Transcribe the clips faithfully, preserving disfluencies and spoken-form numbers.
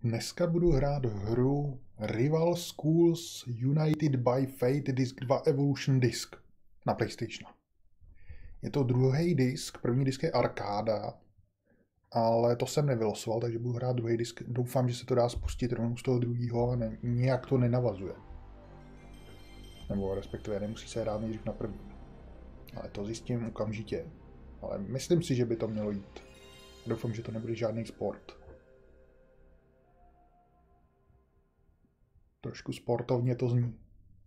Dneska budu hrát hru Rival Schools United by Fate Disk dva Evolution Disk na PlayStation. Je to druhý disk, první disk je arkáda, ale to jsem nevylosoval, takže budu hrát druhý disk. Doufám, že se to dá spustit rovnou z toho druhého a ne, nějak to nenavazuje. Nebo respektive nemusí se hrát nejdřív na první. Ale to zjistím okamžitě. Ale myslím si, že by to mělo jít. Doufám, že to nebude žádný sport. Trošku sportovně to zní.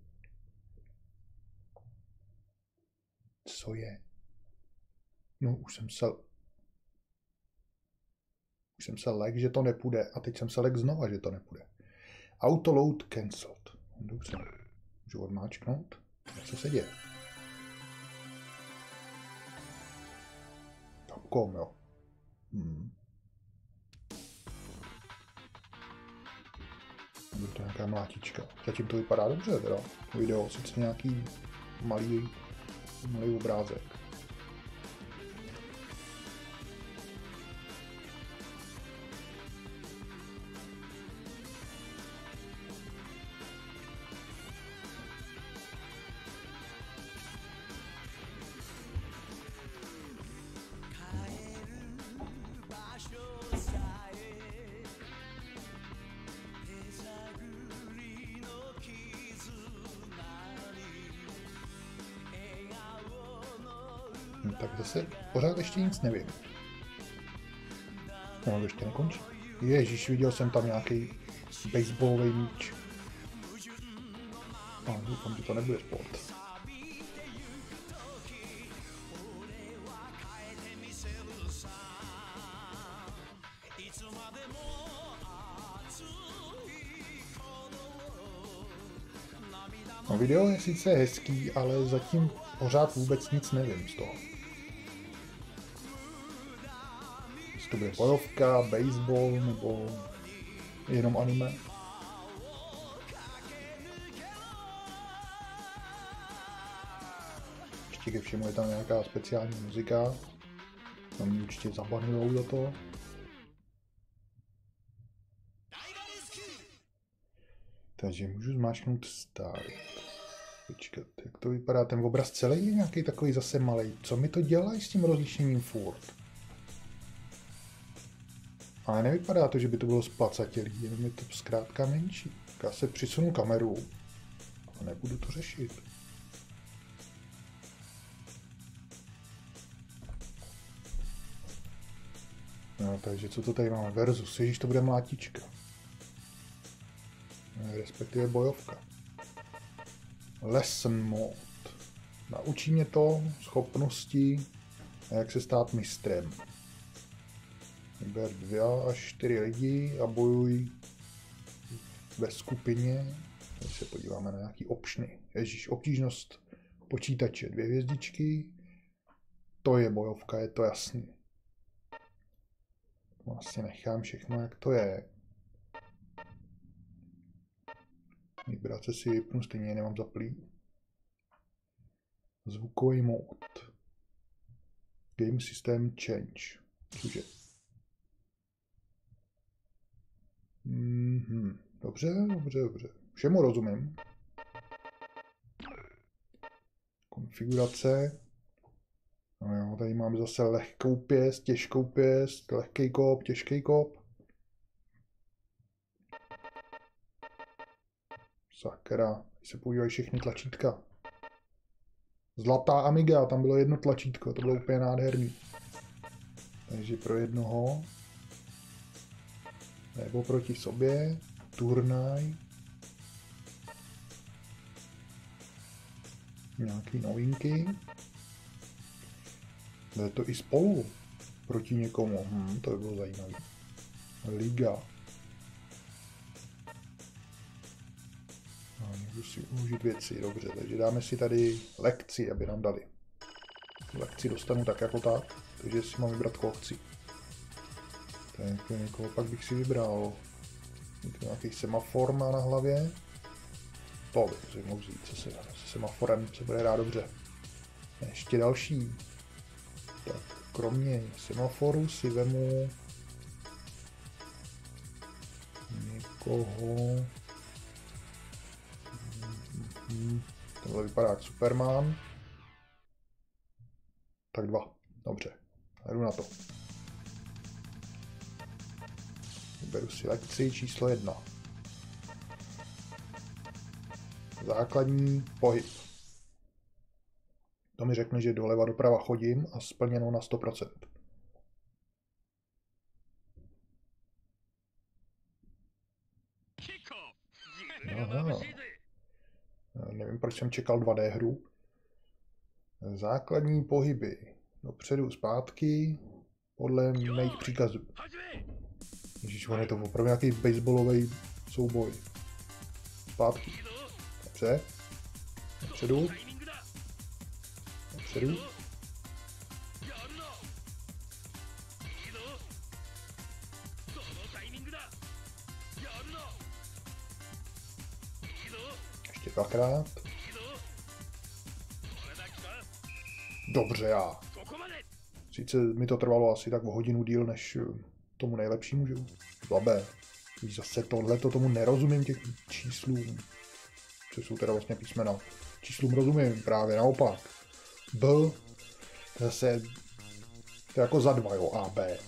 Co je? No, už jsem se... Už jsem se lek, že to nepůjde. A teď jsem se lek znova, že to nepůjde. Autoload cancelled. Dobře. Můžu odmáčknout? Co se děje? Capcom, jo. Hmm. Bude to nějaká mlátička. Zatím to vypadá dobře, teda. Video, sice nějaký malý, malý obrázek. No, tak zase pořád ještě nic nevím. No, to ještě nekončí. Ježíš, viděl jsem tam nějaký baseballový míč. No, doufám, že to nebude sport. No, video je sice hezký, ale zatím pořád vůbec nic nevím z toho. Jestli to bude bojovka, baseball nebo jenom anime. Ještě ke všemu je tam nějaká speciální muzika. Tam mě určitě zabanujou za to. Takže můžu zmáčknout start. Počkat, jak to vypadá? Ten obraz celý je nějaký takový zase malej. Co mi to dělají s tím rozlišením furt? Ale nevypadá to, že by to bylo splacatělý, jenom je to zkrátka menší. Já se přisunu kameru a nebudu to řešit. No, takže co to tady máme? Versus, ježiš, to bude mlátička. Respektive bojovka. Lesson mode. Naučí mě to schopnosti, jak se stát mistrem. Vyber dva až čtyři lidi a bojuj ve skupině. Teď se podíváme na nějaký optiony. Ježíš, obtížnost počítače. Dvě hvězdičky. To je bojovka, je to jasný. Vlastně nechám všechno, jak to je. Vibrace si vypnu, stejně nemám zaplý. Zvukový mód. Game system change. Cože? Mm-hmm. Dobře, dobře, dobře. Všemu rozumím. Konfigurace. No jo, tady máme zase lehkou pěst, těžkou pěst, lehký kop, těžký kop. Sakra, se používají všechny tlačítka. Zlatá Amiga, tam bylo jedno tlačítko, to bylo úplně nádherný. Takže pro jednoho. Nebo proti sobě. Turnaj. Nějaký novinky. Je to i spolu. Proti někomu. Hm, to by bylo zajímavé. Liga. No, můžu si užít věci, dobře, takže dáme si tady lekci, aby nám dali. Lekci dostanu tak jako tak, takže si mám vybrat koho chci. Tak někoho pak bych si vybral. Je to nějaký semafor má na hlavě. To bych si mohl vzít, co se, se semaforem se bude hrát dobře. Ještě další. Tak, kromě semaforu si vemu toho. Hmm. Tohle vypadá jak Superman. Tak dva. Dobře. Jdu na to. Vyberu si lekci číslo jedna. Základní pohyb. To mi řekne, že doleva doprava chodím a splněno na sto procent. Aha. Nevím, proč jsem čekal dva dé hru. Základní pohyby. Dopředu, zpátky. Podle mých příkazů. Ježiš, on je to opravdu nějaký baseballový souboj. Zpátky. Dobře. Dopředu. Dopředu. Ještě dvakrát. Dobře, já. Sice mi to trvalo asi tak o hodinu díl, než tomu nejlepšímu, že? Slabé. Když zase tohleto tomu nerozumím těch číslům. Co jsou teda vlastně písmena. Číslům rozumím, právě naopak. B. Zase. To je jako za dva, jo, A, B.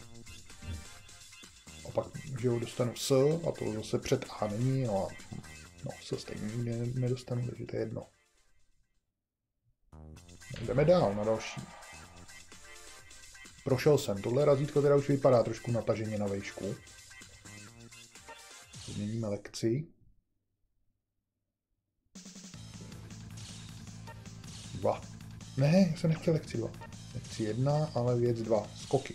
A pak, že jo, dostanu S a to zase před A není, no a no, se stejně nedostanu, takže to je jedno. Jdeme dál na další. Prošel jsem. Tohle razítko teda už vypadá trošku nataženě na vejšku. Změníme lekci. Dva. Ne, já jsem nechtěl lekci dva. Lekci jedna, ale věc dva. Skoky.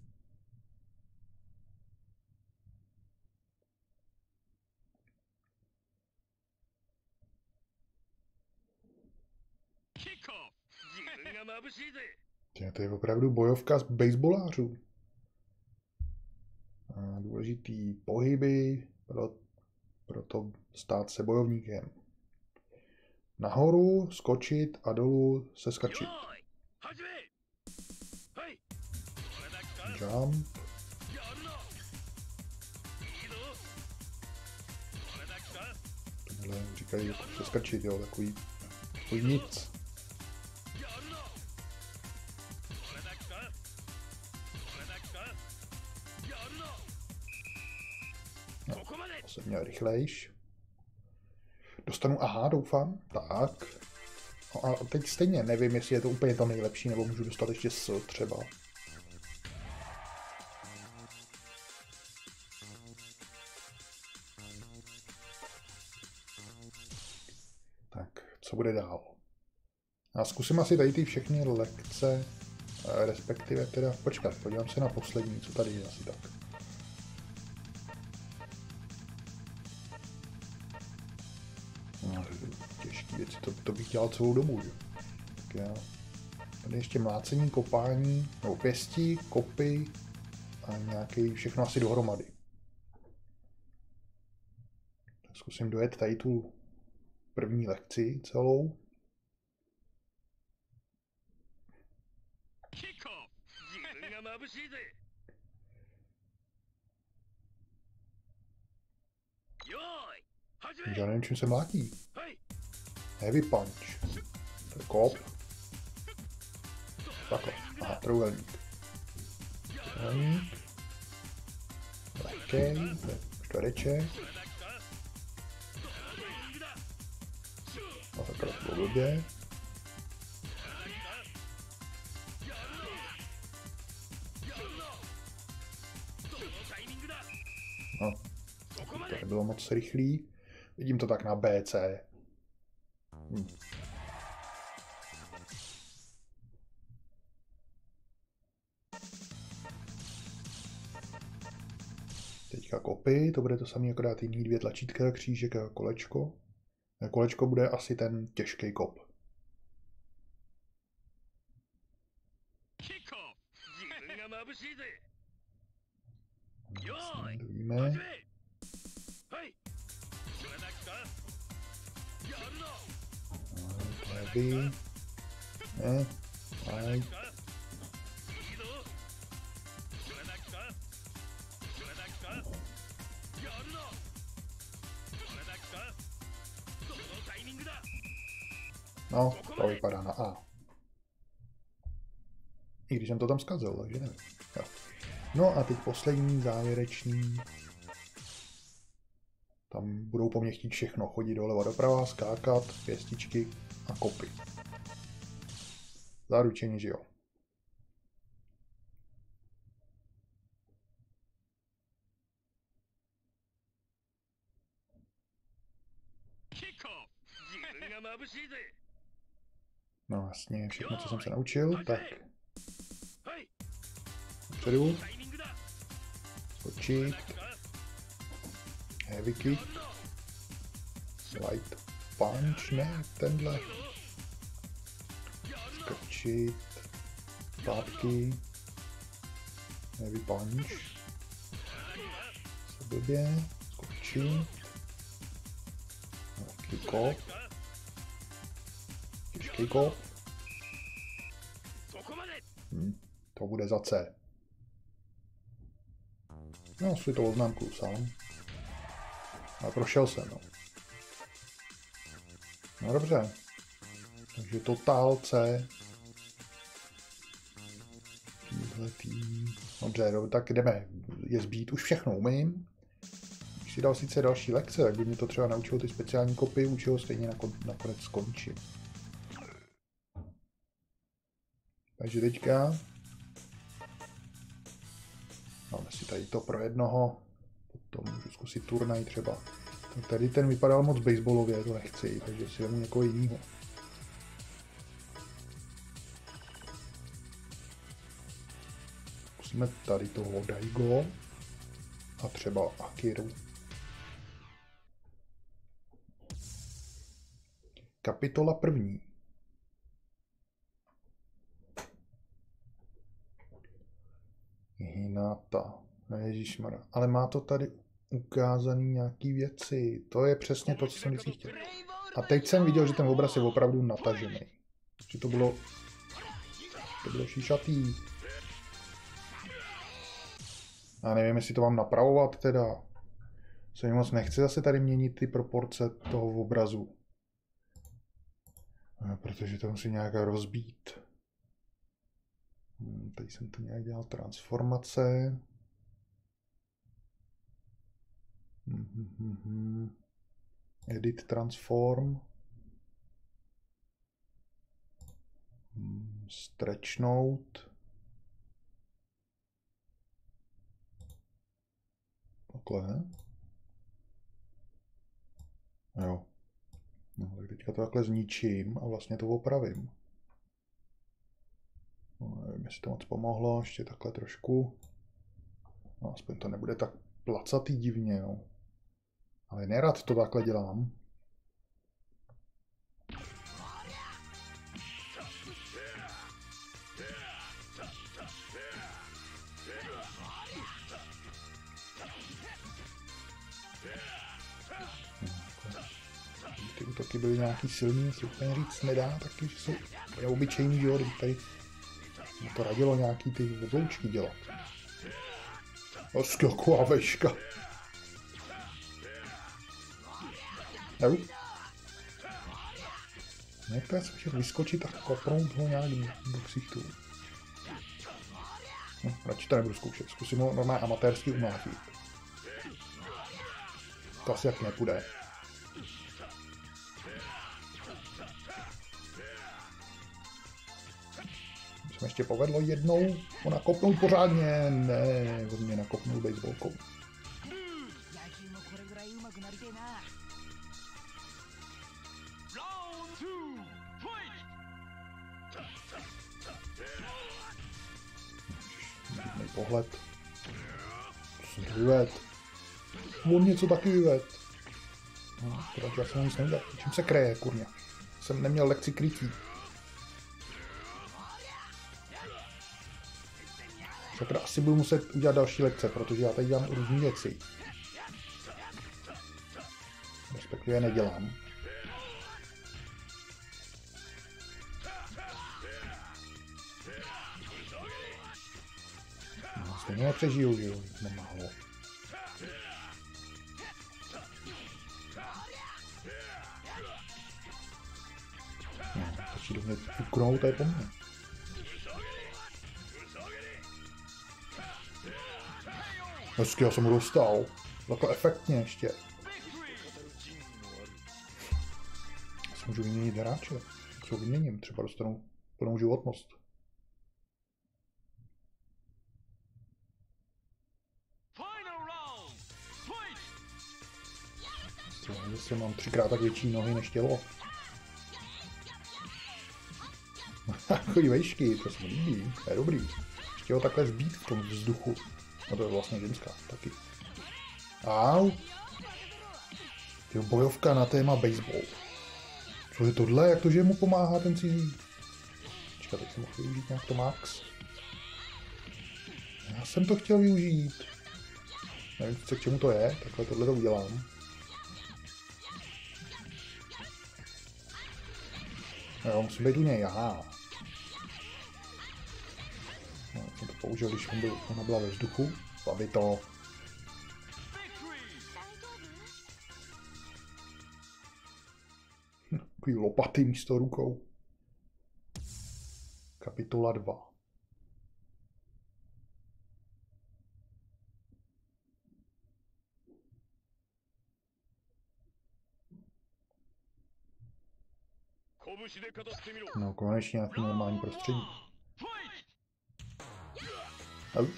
To je opravdu bojovka z baseballářů. A důležitý pohyby pro, pro to stát se bojovníkem. Nahoru skočit a dolů se skrčit. Jump. Tohle říkají se skrčit, jo, takový, takový nic. No, to jsem měl rychlejš. Dostanu aha, doufám. Tak. No a teď stejně nevím, jestli je to úplně to nejlepší, nebo můžu dostat ještě S třeba. Tak, co bude dál? Já zkusím asi tady ty všechny lekce, respektive teda, počkat, podívám se na poslední, co tady je asi tak. No, těžký věci, to, to bych dělal celou dobu, že? Tak já. Tady ještě mlácení, kopání, nebo pěstí, kopy a nějaký, všechno asi dohromady. Tak zkusím dojet tady tu první lekci celou. Já nevím, čím se mlátí. Heavy punch. To je kop. Takhle. Aha, trojúhelník. Trojúhelník. Lehkej. Čtvereček. A takhle to bylo blbě. No. To nebylo moc rychlý. Vidím to tak na B C. Hm. Teďka kopy, to bude to samé, akorát jiný dvě tlačítka, křížek a kolečko. A kolečko bude asi ten těžký kop. Víme. Heavy. Ne. Light. No, to vypadá na A. I když jsem to tam zkazil, takže nevím. Jo. No a teď poslední, závěrečný. Tam budou po mně chtít všechno. Chodit doleva doprava, skákat, pěstičky a kopy. Zaručení, že jo. No jasně, všechno, co jsem se naučil, tak dopředu, skočit, heavy kick, light punch, ne, tenhle, skočit, zpátky, heavy punch, se blbě, skočit, kick off, těžký kop. Hm, to bude za C. No, si to oznámkuju sám. Ale prošel jsem, no. No dobře. Takže totál C. Tíhletý. Dobře, dobře, tak jdeme. Je zbít, už všechno umím. Když si dal sice další lekce, tak by mě to třeba naučilo ty speciální kopy, u čeho stejně nakonec skončím. Takže teďka máme si tady to pro jednoho, potom můžu zkusit turnaj třeba. Tak tady ten vypadal moc baseballově, to nechci, takže si vemu někoho jiného. Zkusíme tady toho Daigo a třeba Akiru. Kapitola první. Hinata. Ježišmarja. Ale má to tady ukázané nějaký věci. To je přesně to, co jsem vždycky chtěl. A teď jsem viděl, že ten obraz je opravdu natažený. Že to bylo... To bylo šíšatý. Já nevím, jestli to mám napravovat teda. Se mi moc nechci zase tady měnit ty proporce toho obrazu. Protože to musím nějak rozbít. Tady jsem to nějak dělal transformace. Edit transform. Stretchnout. Takhle. Jo. No, tak teďka to takhle zničím a vlastně to opravím. No, nevím, jestli to moc pomohlo, ještě takhle trošku. No, aspoň to nebude tak placatý divně, no. Ale nerad to takhle dělám. Ty útoky byly nějaký silný, si úplně říct nedá, taky, že jsou neobyčejný, že jo, kdyby tady to radilo nějaký ty obloučky dělat. Skvělková veška. Jo. Některé se může vyskočit a kopnout ho nějak do ksichtu. No, radši to nebudu zkoušet. Zkusím ho normálně amatérsky umlátit. To asi jak nepůjde. Se mi ještě povedlo jednou ho nakopnout pořádně. Ne, on mě nakopnul baseballkou. Divný pohled. To jsem to vyved. On něco taky vyved. No, teda, já jsem nic neviděl. Čím se kreje, kurňa? Jsem neměl lekci krytí. Sakra, asi budu muset udělat další lekce, protože já tady dělám různé věci. Respektive nedělám. No, stejně nepřežiju, že jo, nemálo. No, Kdo mě fuknou, to je po mně. Hezky, já jsem mu dostal. Takhle efektně ještě. Já si můžu vyměnit hráče. Jak se vyměním, třeba dostanu plnou životnost. Zase mám třikrát tak větší nohy než tělo. Takový vejšky, to se mi líbí, to je dobrý. Ještě ho takhle zbít v tom vzduchu. No to je vlastně ženská, taky. Au. Tyjo, bojovka na téma baseball. Co je tohle? Jak to, že mu pomáhá ten cizí? Počkat, teď jsem mohl využít nějak to max. Já jsem to chtěl využít. Nevím, co k čemu to je, takhle tohle to udělám. Jo, musím být u něj, aha. No, jsem to použil, když on byl, ona byla ve vzduchu, aby to... Takový lopaty místo rukou. Kapitola dva. No, konečně nějaký normální prostředí. Au.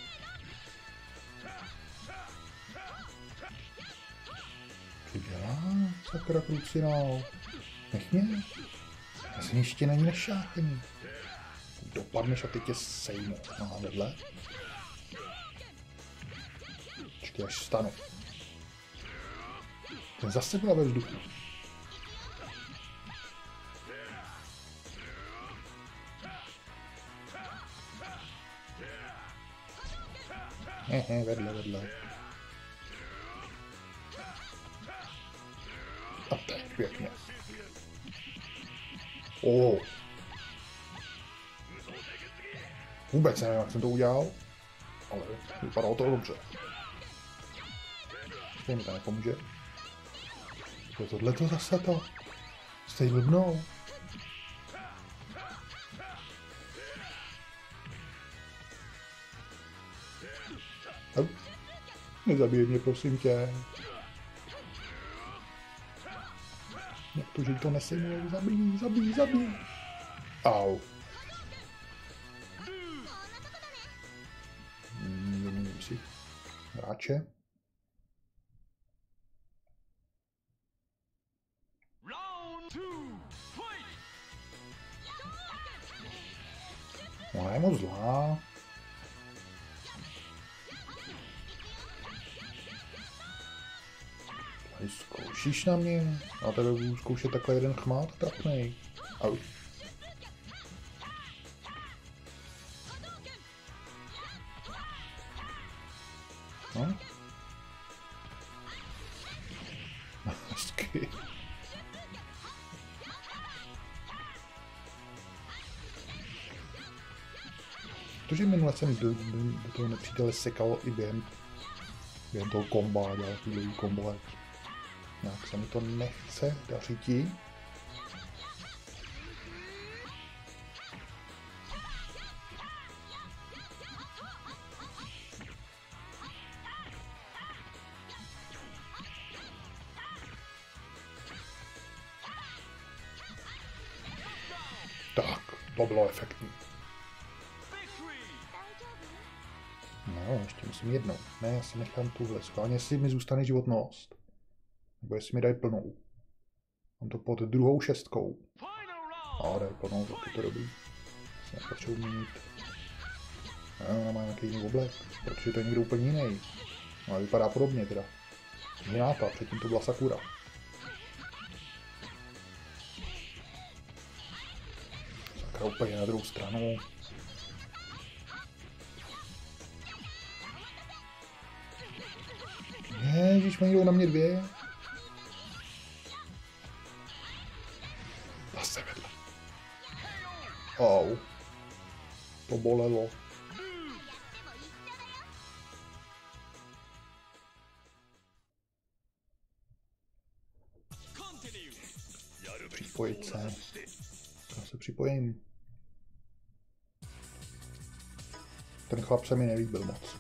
Co dělá? Sakra krucinál. Nech mě. Já jsem ještě na ní nešáhný. Dopadneš a teď tě sejmu. Aha, vedle. Počkej, až stanu. Ten zase byla ve vzduchu. Hehe, vedle, vedle. A teď pěkně. O. Vůbec nevím, jak jsem to udělal, ale vypadalo to dobře. Stejně mi to nepomůže. Co je tohle to zase to? Stej blbnou. Nezabij mě, prosím tě. Jak to, že to nesejmuje? Zabij, zabij, zabij. Au. Vyměním si hráče. Ona je moc zlá. Zkoušíš na mě? A tebe budu zkoušet takhle jeden chmát trapnej. Au. No? Hezky. Protože minule jsem do, do, do toho nepřítele sekal i během, během toho komba, dělal chvíli kombo. Nějak se mi to nechce dařiti. Tak, to bylo efektní. No, ještě musím jednou. Ne, já si nechám tuhle. Schválně, jestli mi zůstane životnost. Nebo jestli mi dají plnou. Mám to pod druhou šestkou. A dají plnou, tak je to dobrý. Se nepotřebuji měnit. Ne, ona má nějaký jiný oblek, protože to je někdo úplně jiný. No, vypadá podobně teda. Jináta, předtím to byla Sakura. Sakura úplně na druhou stranu. Ježiš, mají jdou na mě dvě. Zase vedle. Au. To bolelo. Připojit se. se připojím. Ten chlap se mi nelíbil moc.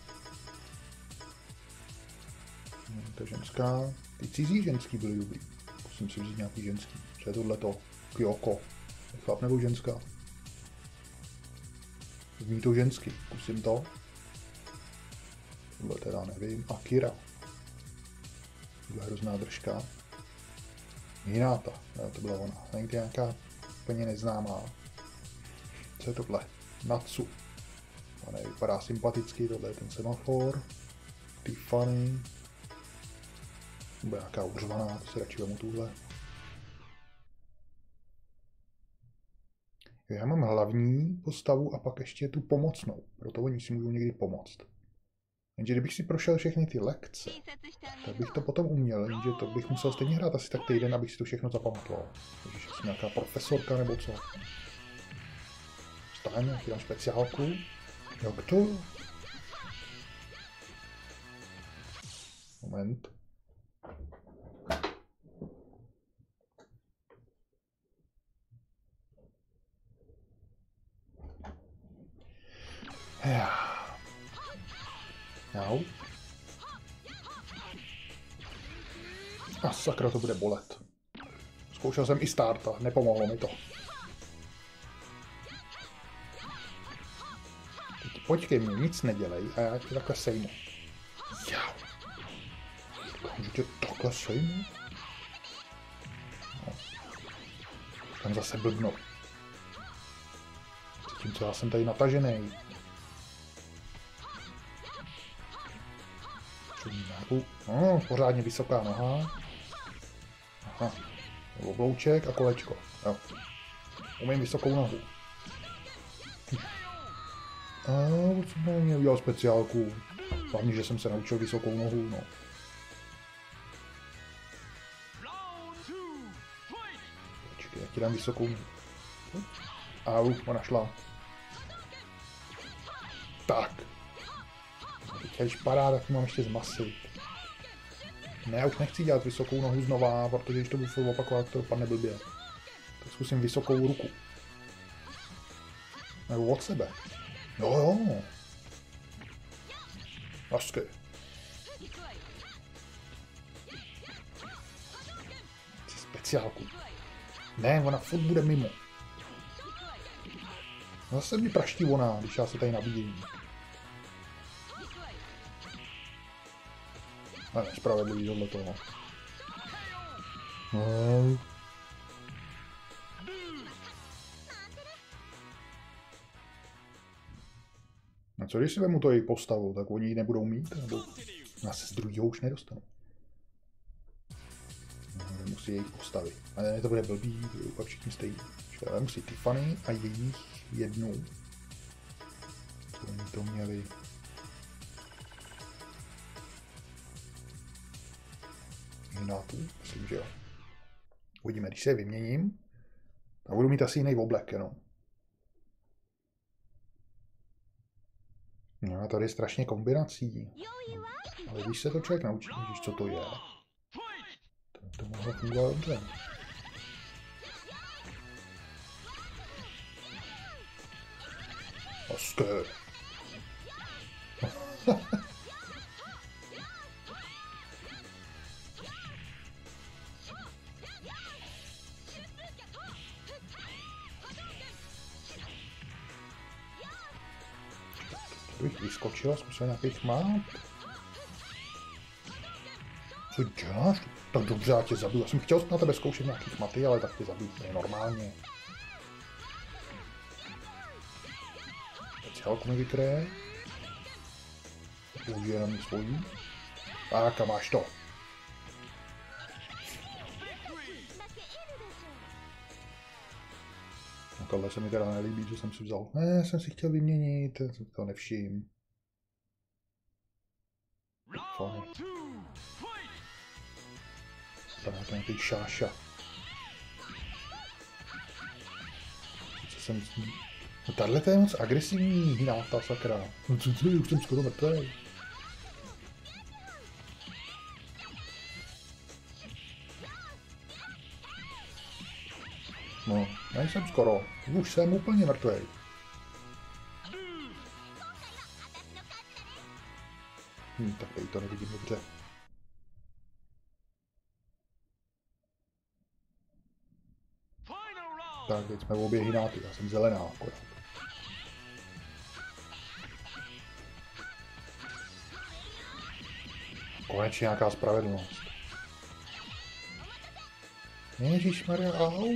To je ženská. Ty cizí ženský byly dobrý. Musím si vzít nějaký ženský. Co je tohleto? Kyoko. Chlap nebo ženská? Zní to žensky. Zkusím to. Tohle teda nevím. Akira. Tohle je hrozná držka. Hináta. To byla ona. Není to nějaká úplně neznámá. Co je tohle? Natsu. To nevypadá sympaticky. Tohle je ten semafor. Tiffany. Bude nějaká uřvaná. To si radši vemu tuhle. Já mám hlavní postavu a pak ještě tu pomocnou. Proto oni si můžou někdy pomoct. Jenže kdybych si prošel všechny ty lekce, tak bych to potom uměl, jenže to bych musel stejně hrát asi tak týden, abych si to všechno zapamatoval. Takže jsem nějaká profesorka nebo co. Stále nějaký tam speciálku. Jak to? Moment. Jau. A sakra, to bude bolet. Zkoušel jsem i starta, nepomohlo mi to. Teď počkej mě, nic nedělej a já tě takhle sejmu. Jau. Můžu tě takhle sejmu? No. Tam zase blbno. Zatímco já jsem tady natažený. No, pořádně vysoká noha. Aha. Oblouček a kolečko. Jo. Umím vysokou nohu. A co jsem mě udělal speciálku. Hlavně, že jsem se naučil vysokou nohu. No. Počkej, já ti dám vysokou nohu. Au, ona šla. Tak. Když padá, tak mám ještě zmasit. Ne, já už nechci dělat vysokou nohu znova, protože když to budu furt opakovat, to dopadne blbě. Tak zkusím vysokou ruku. Nebo od sebe. Jo, jo. Hezky. Chci speciálku. Ne, ona furt bude mimo. Zase mi praští ona, když já se tady nabíjím. Ale nespravedlivý tohle toho. No. A co když si vemu to její postavu, tak oni ji nebudou mít? Nebo já se z druhého už nedostanu. No, musí jejich postavy. Ale ne, to bude blbý, to bude všichni stejný. Ale musí Tiffany a jejich jednu. Co oni to měli? Hinátu, myslím, že jo. Uvidíme, když se je vyměním, tak budu mít asi jiný oblek, jenom. No a tady je strašně kombinací. Ale když se to člověk naučí, víš, co to je. To, to mohlo fungovat dobře. Hezké. Bych vyskočil a zkusil nějakých map. Co děláš? Tak dobře, já tě zabiju. Já jsem chtěl na tebe zkoušet nějakých maty, ale tak tě zabiju. To je normálně. Speciálku mi vykryje. Použije na mě svojí. Tak a máš to. No tohle se mi teda nelíbí, že jsem si vzal. Ne, jsem si chtěl vyměnit, jsem to nevšim. Fajn. Tady je to nějaký šáša. Co jsem... No tahle to je moc agresivní hnáta, sakra. No co to je, už jsem skoro mrtvej. No. Nejsem skoro. Už jsem úplně mrtvej. Hm, tak tady to nevidím dobře. Tak, teď jsme v obě hináty, já jsem zelená akorát. Konečně nějaká spravedlnost. Ježišmarja, au.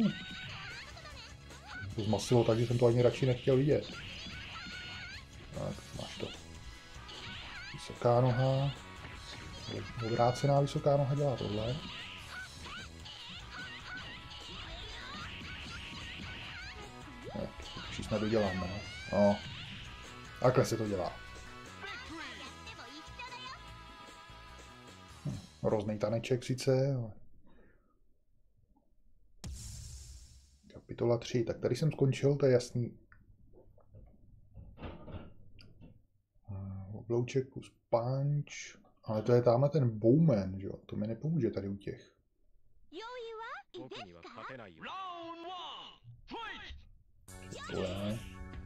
To zmasilo tak, že jsem to ani radši nechtěl vidět. Tak, máš to. Vysoká noha. Obrácená vysoká noha dělá tohle. Tak, už jsme doděláme, no. No. Takhle se to dělá. Hm, hrozný taneček sice, ale... Kapitola tři, tak tady jsem skončil, to je jasný. Oblouček plus punch, ale to je tamhle ten bowman, že jo, to mi nepomůže tady u těch. To je.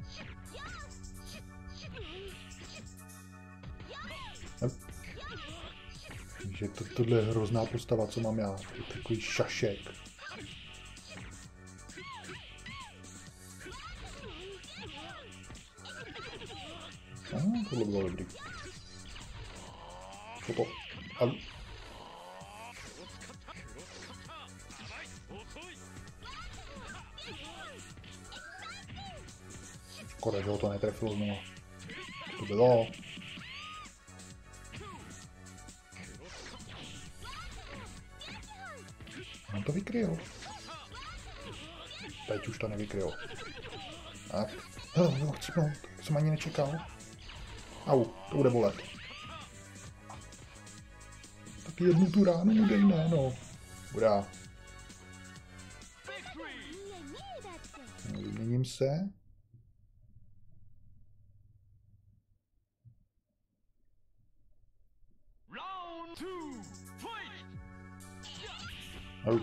Že to, tohle je hrozná postava, co mám já, to je takový šašek. Ah, tohle bylo dobrý. Co to? Au. Škoda, že ho to netrefilo znovu. To bylo. On to vykryl. Teď už to nevykryl. Tak. Hele, jo, chcípnout. To jsem ani nečekal. Au, to bude bolet. Tak jednu tu ránu mu dejme, no. Budá. Vyměním se. Au.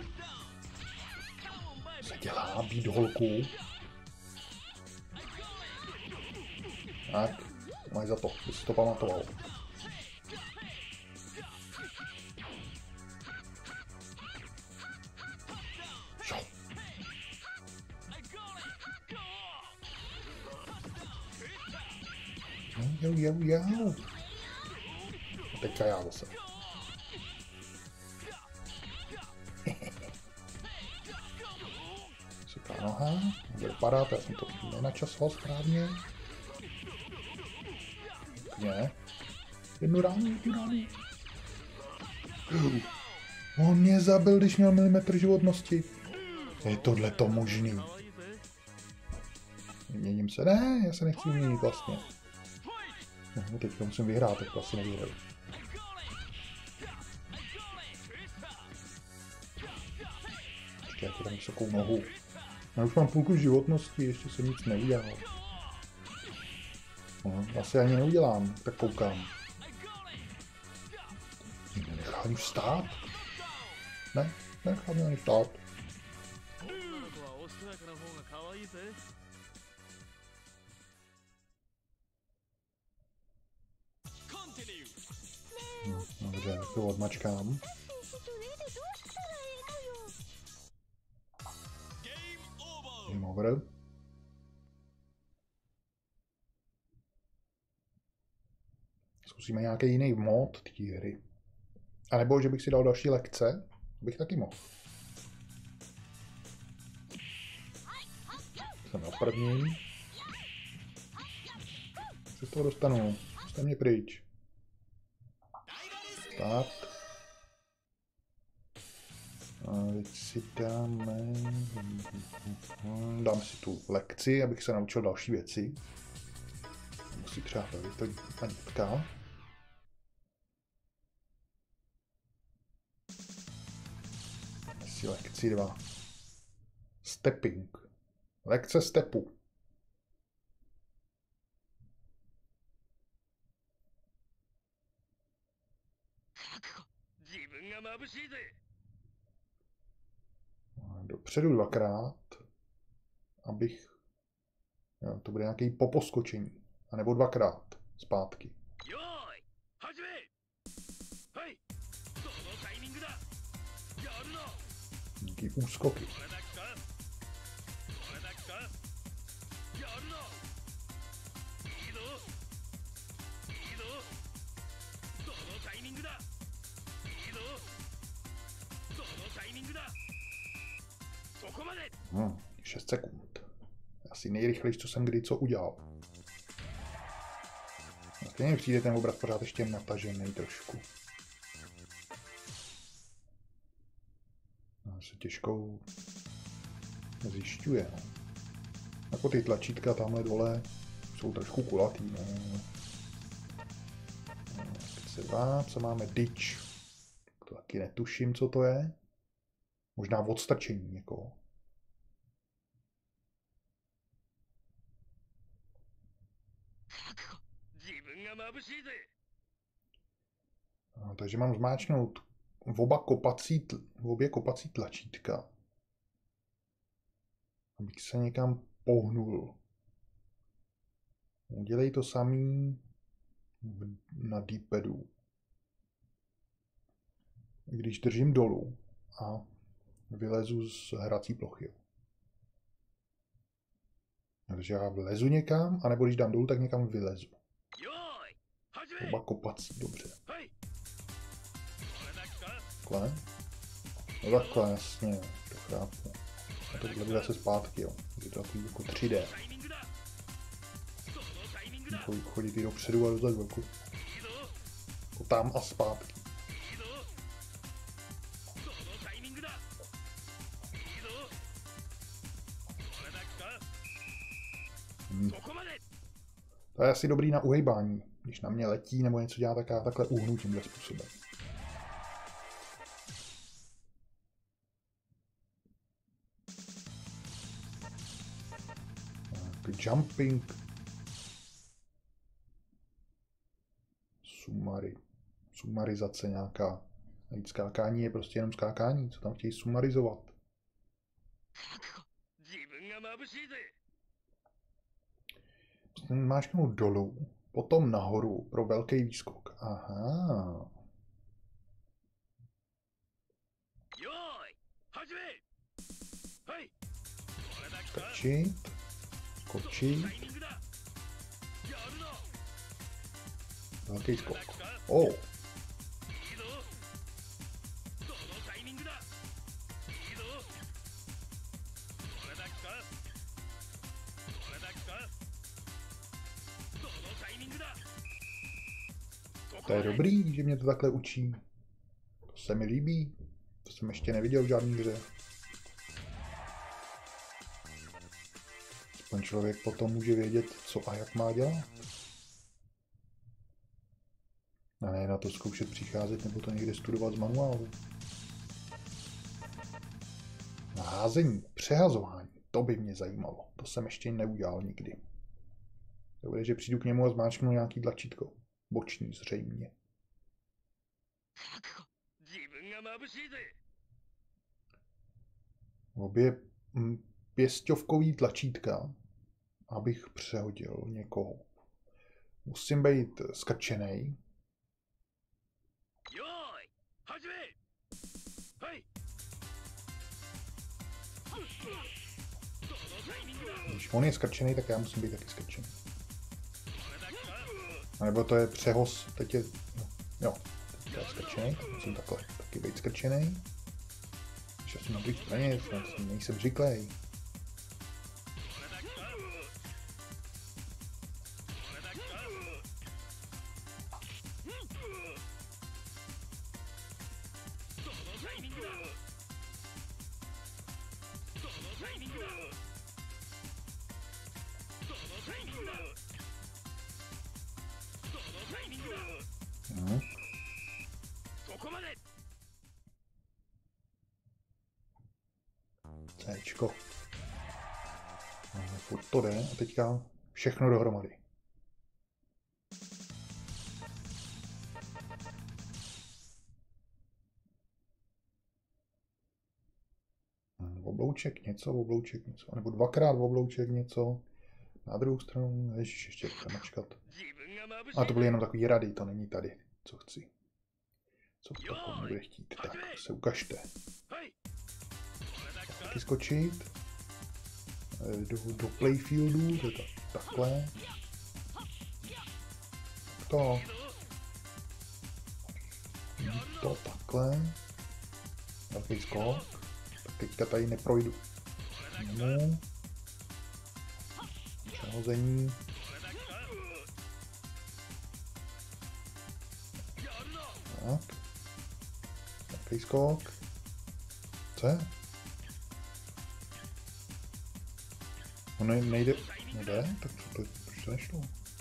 Se dělá být holku. Tak, máš za to, ty jsi to pamatoval. Jo, jo, jo. A teďka já zase. Vysoká noha, bude padat, já jsem to nenačasoval správně. Ne. Jednu ránu, jednu ránu. On mě zabil, když měl milimetr životnosti. Je tohle to možný? Měním se? Ne, já se nechci měnit vlastně. No, teď musím vyhrát, tak to asi nevyhraju. Ještě já ti dám vysokou nohu. Já už mám půlku životnosti, ještě jsem nic neudělal. No, asi ani neudělám, tak koukám. Nechá ani vstát? Ne, nechá mě ani vstát. No, dobře, to odmačkám. Game over. Zkusíme nějaký jiný mod té hry. A nebo, že bych si dal další lekce, bych taky mohl. Jsem na první. Se z toho dostanu. Jste mě pryč. Start. A teď si dáme... Dáme si tu lekci, abych se naučil další věci. Musí třeba tady to panítka. Si lekci dva. Stepping. Lekce stepu. Dopředu dvakrát. abych... Jo, to bude nějaký poposkočení. A nebo dvakrát zpátky. Nějaký úskoky. Hmm, šest sekund. Asi nejrychlejší, co jsem kdy co udělal. Stejně mi přijde ten obraz pořád ještě natažený trošku. No, se těžko zjišťuje. No. Jako ty tlačítka tamhle dole jsou trošku kulatý. No. Teď se dá, co máme ditch. To taky netuším, co to je. Možná odstrčení někoho. No, takže mám zmáčknout v oba kopací, v obě kopací tlačítka, abych se někam pohnul. Udělej to samý na D-padu. Když držím dolů a vylezu z hrací plochy. Takže já vlezu někam, anebo když dám dolů, tak někam vylezu. Oba kopací, dobře. Takhle. No takhle, jasně, to chápu. A tohle bude zase zpátky, jo. Je to takový jako tři dé. Chodit i dopředu a dozadu, jako, jako tam a zpátky. Hmm. To je asi dobrý na uhejbání. Když na mě letí nebo něco dělá, tak já takhle uhnu tímhle způsobem. Jumping. Sumari. Sumarizace nějaká. Najít skákání je prostě jenom skákání. Co tam chtějí sumarizovat? Máčknout dolů, potom nahoru pro velký výskok. Aha. Skočit. Skočit. Velký skok. Oh. To je dobrý, že mě to takhle učí. To se mi líbí. To jsem ještě neviděl v žádný hře. Aspoň člověk potom může vědět, co a jak má dělat. A ne na to zkoušet přicházet nebo to někde studovat z manuálu. Házení, přehazování, to by mě zajímalo. To jsem ještě neudělal nikdy. Dobře, že přijdu k němu a zmáčknu nějaký tlačítko. Boční zřejmě. Obě pěsťovkový tlačítka, abych přehodil někoho. Musím být skrčenej. Když on je skrčený, tak já musím být taky skrčený. A nebo to je přehoz, teď je, no, jo, teď je skrčený, tak musím takhle taky být skrčený. Když jsem na druhé straně, nejsem zvyklý. Hmm. Cčko. Furt to jde a teďka všechno dohromady. oblouček něco, oblouček něco, nebo dvakrát oblouček něco. Na druhou stranu, ježiš, ještě to mačkat. A to byly jenom takový rady, to není tady, co chci. Co to po mně bude chtít. Tak, se ukažte. Taky skočit. Do, do playfieldu, to je tak, takhle. To. To takhle. Velký skok. Tak teďka tady neprojdu. No. Přehození. Tak. Velký skok. Co je? Ono nejde. Nejde? Tak co to, proč to nešlo?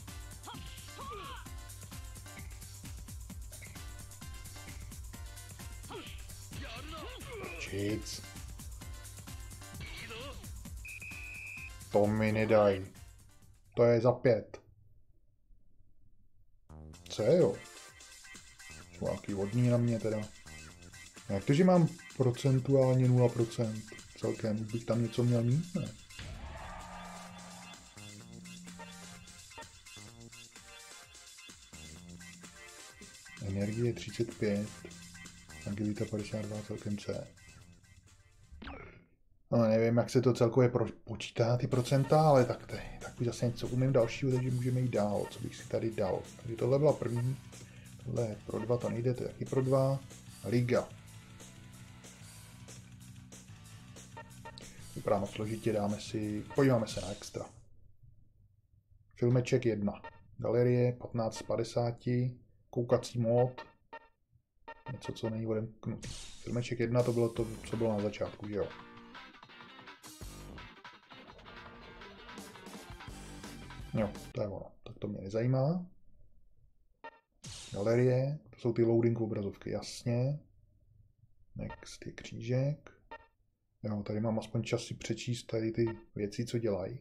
Číc. To mi nedaj. To je za pět. Co je, jo? Jsou nějaký vodní na mě teda. Jak to, že mám procentuálně nula procent celkem? Už bych tam něco měl mít, ne? Energie třicet pět. Agilita padesát dva, celkem C. No, nevím, jak se to celkově počítá, ty procenta, ale tak tady, tak už zase něco umím dalšího, takže můžeme jít dál. Co bych si tady dal? Takže tohle byla první. Tohle je pro dva, to nejde, to je taky pro dva. Liga. Vypadá moc složitě, dáme si, podíváme se na extra. Filmeček jedna. Galerie patnáct z padesáti. Koukací mód. Něco, co není odemknutý. Filmeček jedna, to bylo to, co bylo na začátku, že jo? Jo, to je ono. Tak to mě nezajímá. Galerie, to jsou ty loading obrazovky, jasně. Next je křížek. Jo, tady mám aspoň čas si přečíst tady ty věci, co dělají.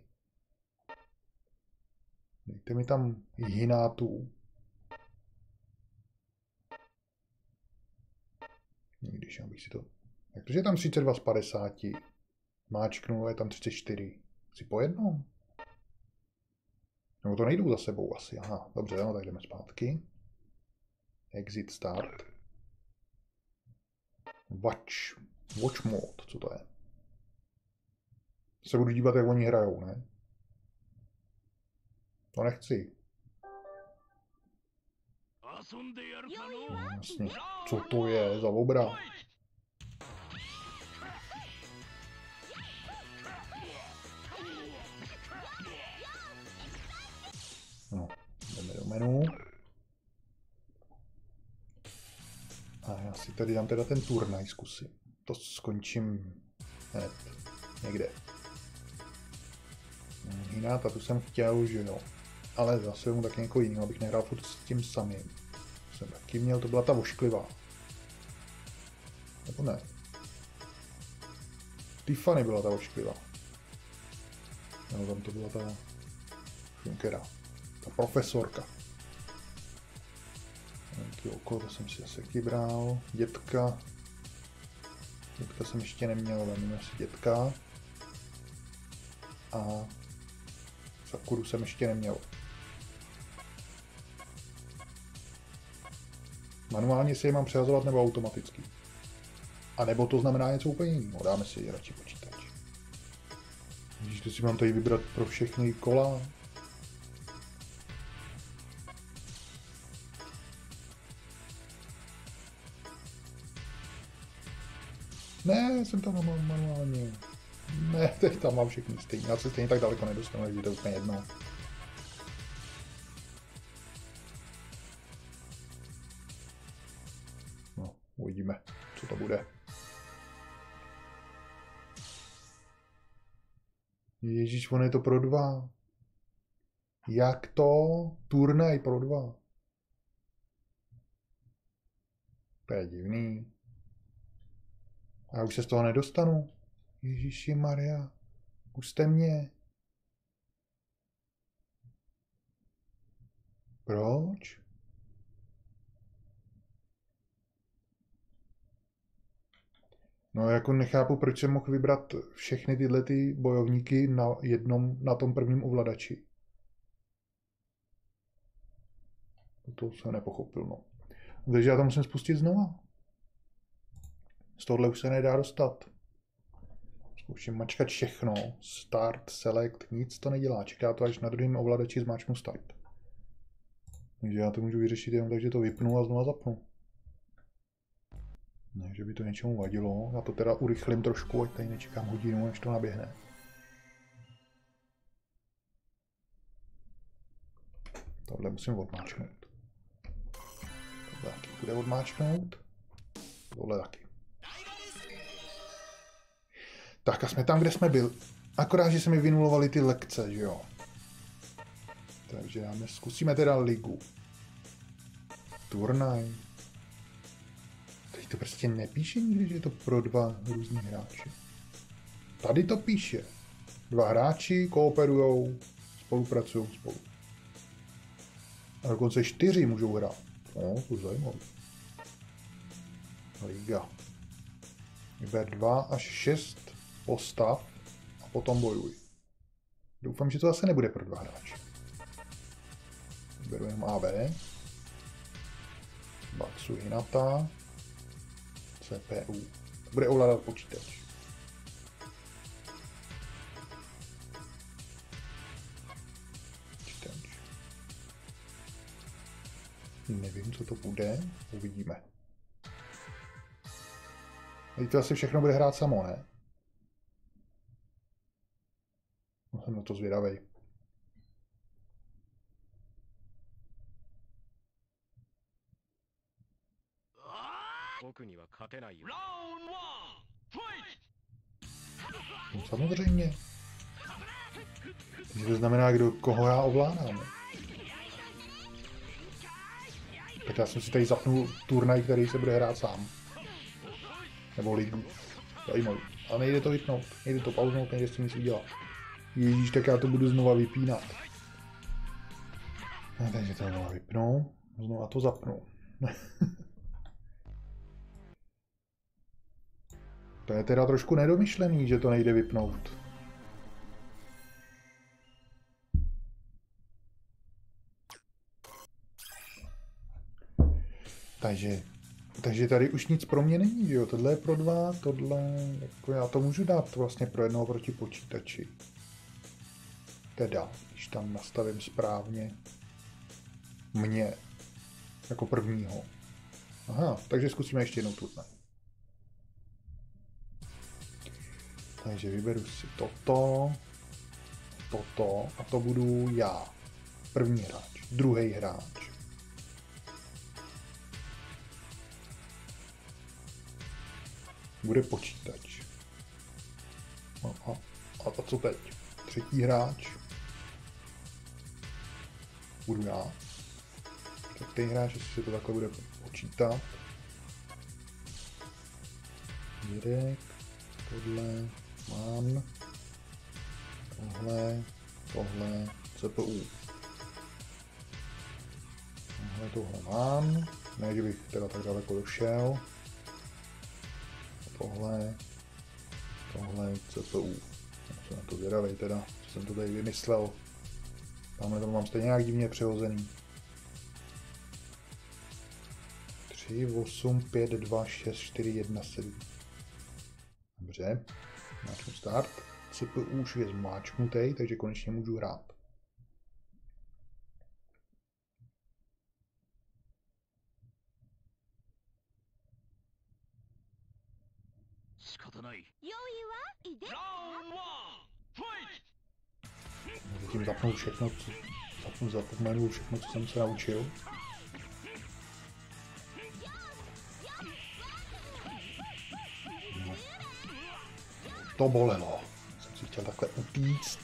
Dejte mi tam hinátů. Když abych si to... Jak to, že je tam třicet dva z padesáti? Máčknu, je tam třicet čtyři. Chci po jednom? Nebo to nejdou za sebou asi. Aha, dobře, no, tak jdeme zpátky. Exit start. Watch. Watch mode, co to je? Se budu dívat, jak oni hrajou, ne? To nechci. No, jasně. Co to je za obra? No, jdeme do menu. A já si tady dám teda ten turnaj zkusím. To skončím hned někde. Hináta, tu jsem chtěl, že jo. Ale zase mu taky někoho jiného, abych nehrál furt s tím samým. Jsem taky měl, to byla ta ošklivá. Nebo ne? Tiffany byla ta ošklivá. No, tam to byla ta Junkera. Ta profesorka. Nějaký oko, to jsem si asi taky bral. Dětka. Dětka jsem ještě neměl, vezmeme si dětka. A Sakuru jsem ještě neměl. Manuálně si je mám přehazovat nebo automaticky. A nebo to znamená něco úplně jiného. Dáme si radši počítač. Když to si mám tady vybrat pro všechny kola. Ne, jsem tam mám manuálně. Ne, teď tam mám všechny stejně. Já se stejně tak daleko nedostanu, takže to je úplně jedno. No, uvidíme, co to bude. Ježíš, on je to pro dva. Jak to? Turnaj pro dva. To je divný. A já už se z toho nedostanu. Ježíši Maria, puste mě. Proč? No jako nechápu, proč jsem mohl vybrat všechny tyhle ty bojovníky na jednom, na tom prvním ovladači. To jsem nepochopil, no. Takže já to musím spustit znova. Z tohohle už se nedá dostat. Zkouším mačkat všechno. Start, select, nic to nedělá. Čeká to, až na druhém ovladači zmáčknu start. Takže já to můžu vyřešit jenom tak, že to vypnu a znova zapnu. Ne, že by to něčemu vadilo. Já to teda urychlím trošku, ať tady nečekám hodinu, než to naběhne. Tohle musím odmáčknout. Tohle taky bude odmáčknout. Tohle taky. Tak a jsme tam, kde jsme byli. Akorát, že se mi vynulovaly ty lekce, že jo. Takže dáme, zkusíme teda ligu. Turnaj. Tady to prostě nepíše nikdy, že je to pro dva různý hráči. Tady to píše. Dva hráči kooperujou, spolupracují spolu. A dokonce čtyři můžou hrát. No, to je zajímavé. Liga. Vyber dva až šest postav a potom bojuj. Doufám, že to zase nebude pro dva hráče. Vyberu jenom A B. Batsu Hinata. C P U. Bude ovládat počítač. Počítač. Nevím, co to bude. Uvidíme. Teď to asi všechno bude hrát samo, ne? No, jsem na to zvědavej. No, samozřejmě. To znamená, kdo, koho já ovládám. Tak já jsem si tady zapnul turnaj, který se bude hrát sám. Nebo ligu. Zajímavý. Ale nejde to vypnout. Nejde to pauznout, nejde s tím nic udělat. Ježíš, tak já to budu znova vypínat. No, takže to znova vypnu. Znova to zapnu. To je teda trošku nedomyšlený, že to nejde vypnout. Takže, takže tady už nic pro mě není, jo. Tohle je pro dva, tohle, jako já to můžu dát vlastně pro jednoho proti počítači. Teda, když tam nastavím správně mě jako prvního. Aha, takže zkusíme ještě jednou turnaj. Takže vyberu si toto, toto a to budu já. První hráč, druhý hráč. Bude počítač. A, a, a co teď? Třetí hráč. Budu já. Čtvrtý hráč, jestli se to takhle bude počítat. Direkt, tohle, mám. Tohle, tohle, C P U. Tohle, tohle mám. Ne, že bych teda tak daleko došel. Tohle, tohle, C P U. Já jsem na to zvědavej teda, co jsem to tady vymyslel. Tamhle to mám stejně nějak divně přehozený. tři, osm, pět, dva, šest, čtyři, jedna, sedm. Dobře, máčknu start. C P U už je zmáčknutý, takže konečně můžu hrát. Zatím zapnu všechno, co, zapnu, zapomenu všechno, co jsem se naučil. No. To bolelo. Jsem si chtěl takhle utíct.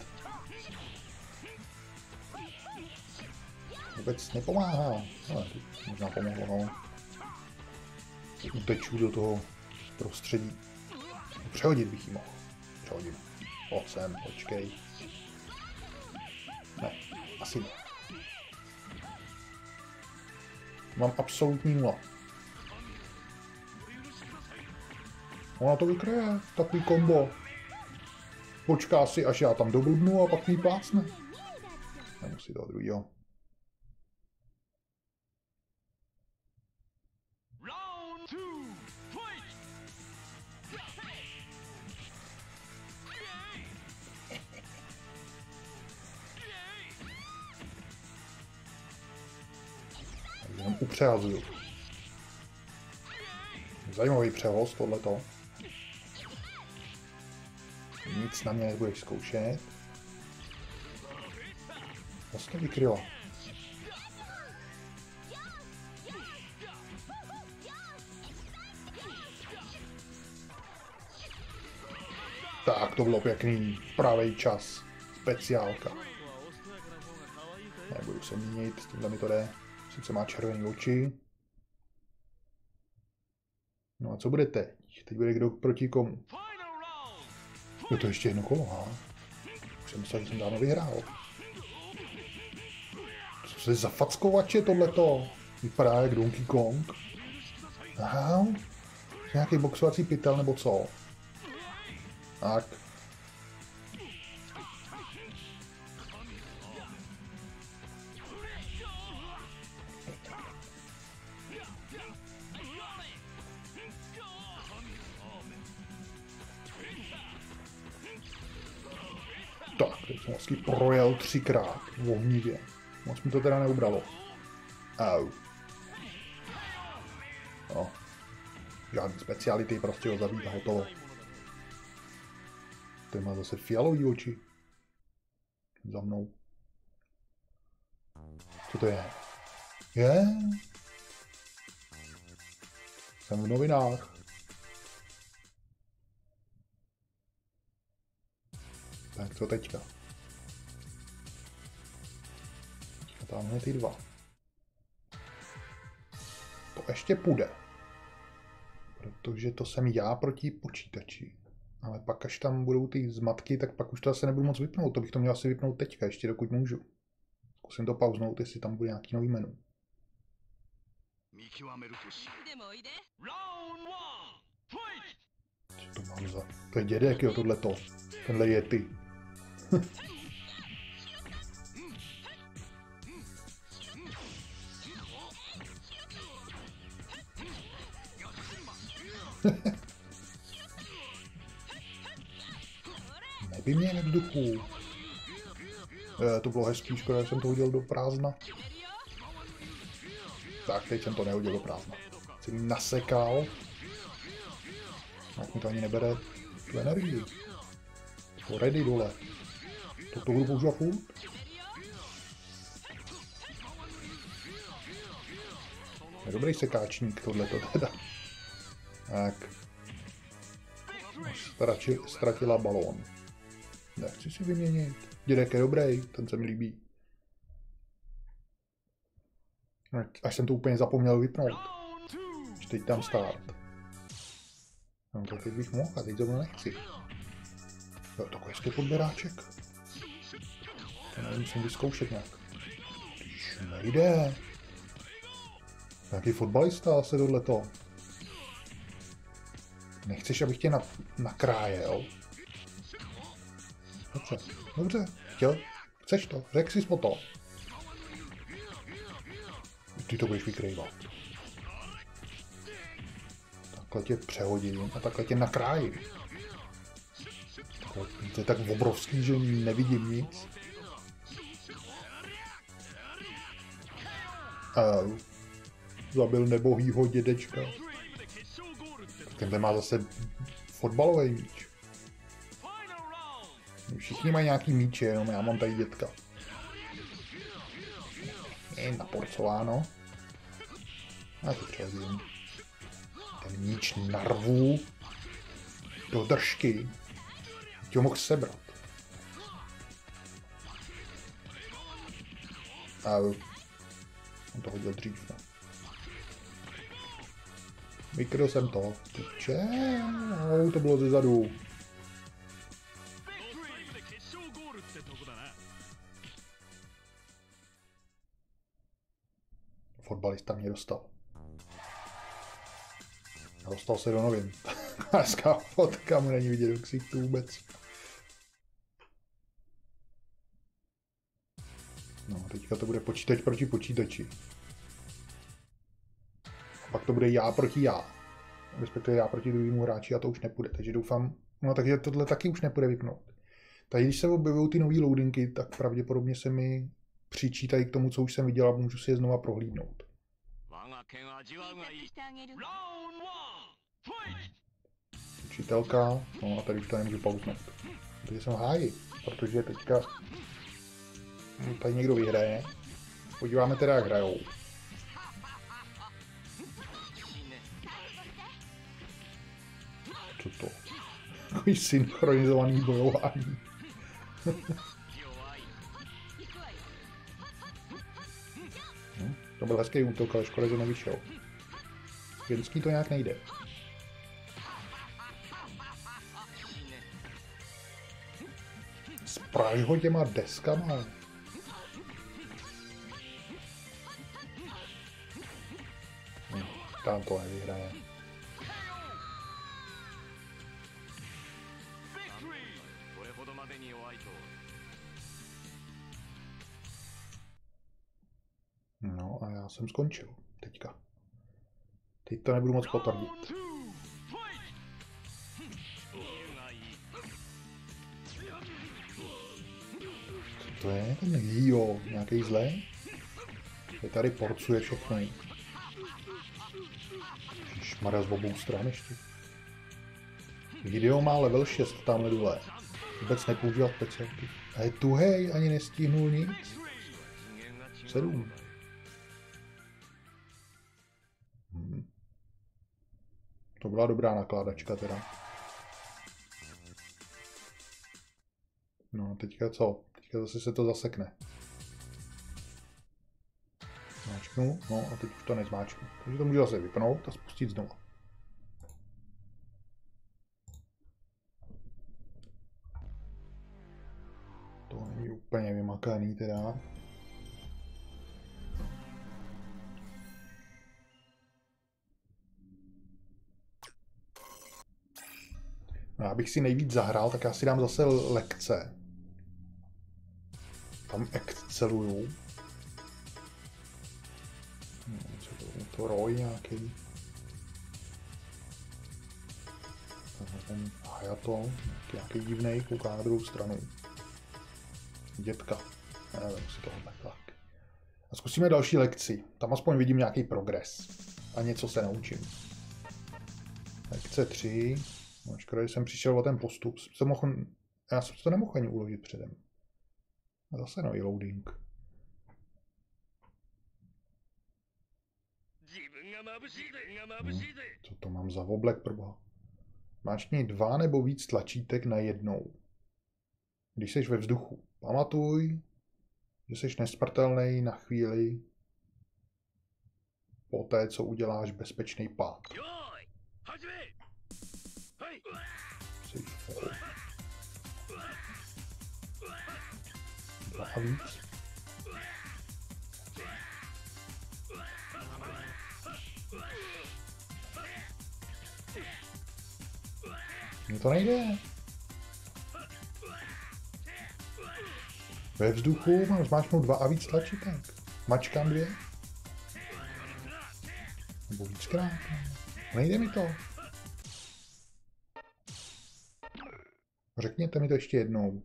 Vůbec nepomáhá. Ale možná pomohlo, no. Uteču do toho prostředí. Přehodit bych jí mohl. Přehodím. Pojď sem, počkej. Ne, asi ne. Mám absolutní nula. Ona to vykryje, takový kombo. Počká si, až já tam doblbnu a pak mi plácne. Nemusí toho druhýho. Jenom upřehazuju. Zajímavý přehoz tohleto. Nic na mě nebudeš zkoušet. Zase to vykryla. Tak, to bylo pěkný. Pravý čas. Speciálka. Nebudu se měnit, s tímhle mi to jde. Sice má červené oči. No a co bude teď? Teď bude kdo proti komu? Jo, to ještě jedno kolo, ha? Už jsem myslel, že jsem dávno vyhrál. Co se za fackovače tohleto? Vypadá jak Donkey Kong. Aha. Nějaký boxovací pytel nebo co? Tak. Tak, teď jsem vlastně projel třikrát v ohnivě. Moc mi to teda neubralo. Au. No. Žádný speciality, prostě ho zabít a hotovo. Ten má zase fialový oči. Za mnou. Co to je? Je? Jsem v novinách. Tak co teďka? Teďka tamhle ty dva. To ještě půjde. Protože to jsem já proti počítači. Ale pak, až tam budou ty zmatky, tak pak už to asi nebudu moc vypnout. To bych to měl asi vypnout teďka, ještě dokud můžu. Zkusím to pauznout, jestli tam bude nějaký nový menu. Co to mám za... To je dědek, jo, tohleto. Tenhle je ty. Neby mě ve vzduchu. E, to bylo hezký, škoda, že jsem to hodil do prázdna. Tak, teď jsem to nehodil do prázdna. Jsem nasekal. Tak mi to ani nebere tu energii. To ready dole. To to budu používat furt. Je dobrý sekáčník tohleto teda. Tak. Strači, ztratila balón. Nechci si vyměnit. Dědek je dobrý, ten se mi líbí. Až jsem to úplně zapomněl vypnout. Už teď tam start. No to teď bych mohl a teď to nechci. Jo, takový hezký podběráček. To nevím, musím vyzkoušet nějak. Když nejde. Nějaký fotbalista se tohleto. Nechceš, abych tě na, nakrájel? Dobře, dobře, chtěl, chceš to, řek si to. Ty to budeš vykrývat. Takhle tě přehodím a takhle tě nakrájím. To je tak obrovský, že nevidím nic. Au. Zabil nebohýho dědečka. Tenhle má zase fotbalový míč. Všichni mají nějaký míče, jenom já mám tady dětka. Je naporcováno. Já to přehodím. Ten míč narvu do držky. Tě ho mohl sebrat. A on to hodil dřív. No. Vykryl jsem to. Tyče, no, to bylo ze zadu. Fotbalista mě dostal. Dostal se do novin. Hezká fotka, mu není vidět do ksichtu vůbec. No, teďka to bude počítač proti počítači. Pak to bude já proti já. Respektive já proti druhému hráči a to už nepůjde. Takže doufám, no takže tohle taky už nepůjde vypnout. Takže když se objevují ty nové loadingy, tak pravděpodobně se mi přičítají k tomu, co už jsem viděl a můžu si je znova prohlídnout. Učitelka, no a tady už to nemůžu pauznout. Takže jsem v háji, protože teďka tady někdo vyhraje. Podíváme teda, jak hrajou. Co to? Takový synchronizovaný bojování. hm, to byl hezký útok, ale škoda, že nevyšel. Ženský to nějak nejde. Spraž ho těma deskama. Hm, tam to nevyhraje. No a já jsem skončil teďka. Teď to nebudu moc potvrdit. Co to je? Ten jo, nějaký zlé? Je tady porcuje všechno. Šmara z obou stran ještě. Video má level šest tamhle dole. Vůbec nepoužíval speciálky. A je tuhej, ani nestihnul nic. sedm. Hmm. To byla dobrá nakládačka teda. No teďka co? Teďka zase se to zasekne. Zmáčknu, no a teď už to nezmáčknu. Takže to můžu zase vypnout a spustit znovu. To není úplně vymakaný teda. No, abych si nejvíc zahrál, tak já si dám zase lekce. Tam exceluju. No, co to je? To Roy nějaký. Ten Hayato, nějaký divnej, kouká na druhou stranu. Dětka. Já nevím, si toho tak. A zkusíme další lekci. Tam aspoň vidím nějaký progres. A něco se naučím. Lekce tři. No, škoda, že jsem přišel o ten postup. Jsem mohl... Já jsem to nemohl ani uložit předem. A zase nový loading. Hmm, co to mám za oblek, proboha? Máčkni dva nebo víc tlačítek na jednou. Když jsi ve vzduchu. Pamatuj, že jsi nesmrtelný na chvíli po té, co uděláš bezpečný pád. Jsi full. Dva a víc. Mně to nejde. Ve vzduchu mám zmáčknout dva a víc tlačítek. Mačkám dvě. Nebo víckrát. Nejde mi to. Řekněte mi to ještě jednou.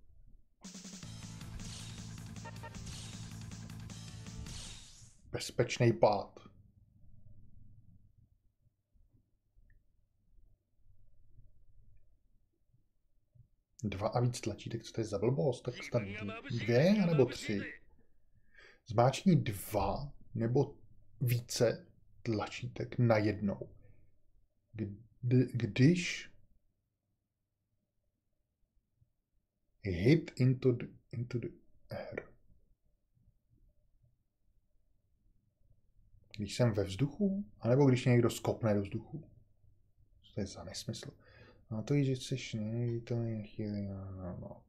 Bezpečný pád. Dva a víc tlačítek, co to je za blbost? Tak snad dvě nebo tři. Zmáčkni dva nebo více tlačítek na jednou. Kdy, když hit into the, into the air. Když jsem ve vzduchu? A nebo když někdo skopne do vzduchu? Co to je za nesmysl? No to je, že chceš neviditelný chvíli, no, no, no.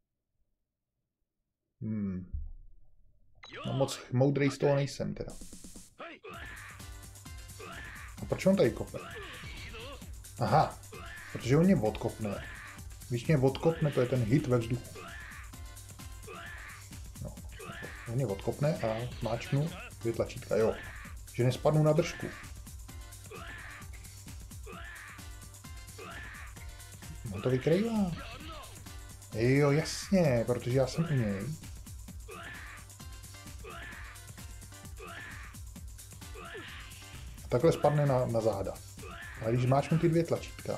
Hmm. No moc moudrej z toho nejsem teda. A proč on tady kope? Aha, protože on mě odkopne. Když mě odkopne, to je ten hit ve vzduchu. No, on mě odkopne a máčknu dvě tlačítka, jo. Že nespadnu na držku. On to vykrývá. Jo, jasně, protože já jsem u něj. A takhle spadne na, na záda. Ale když máčknu ty dvě tlačítka,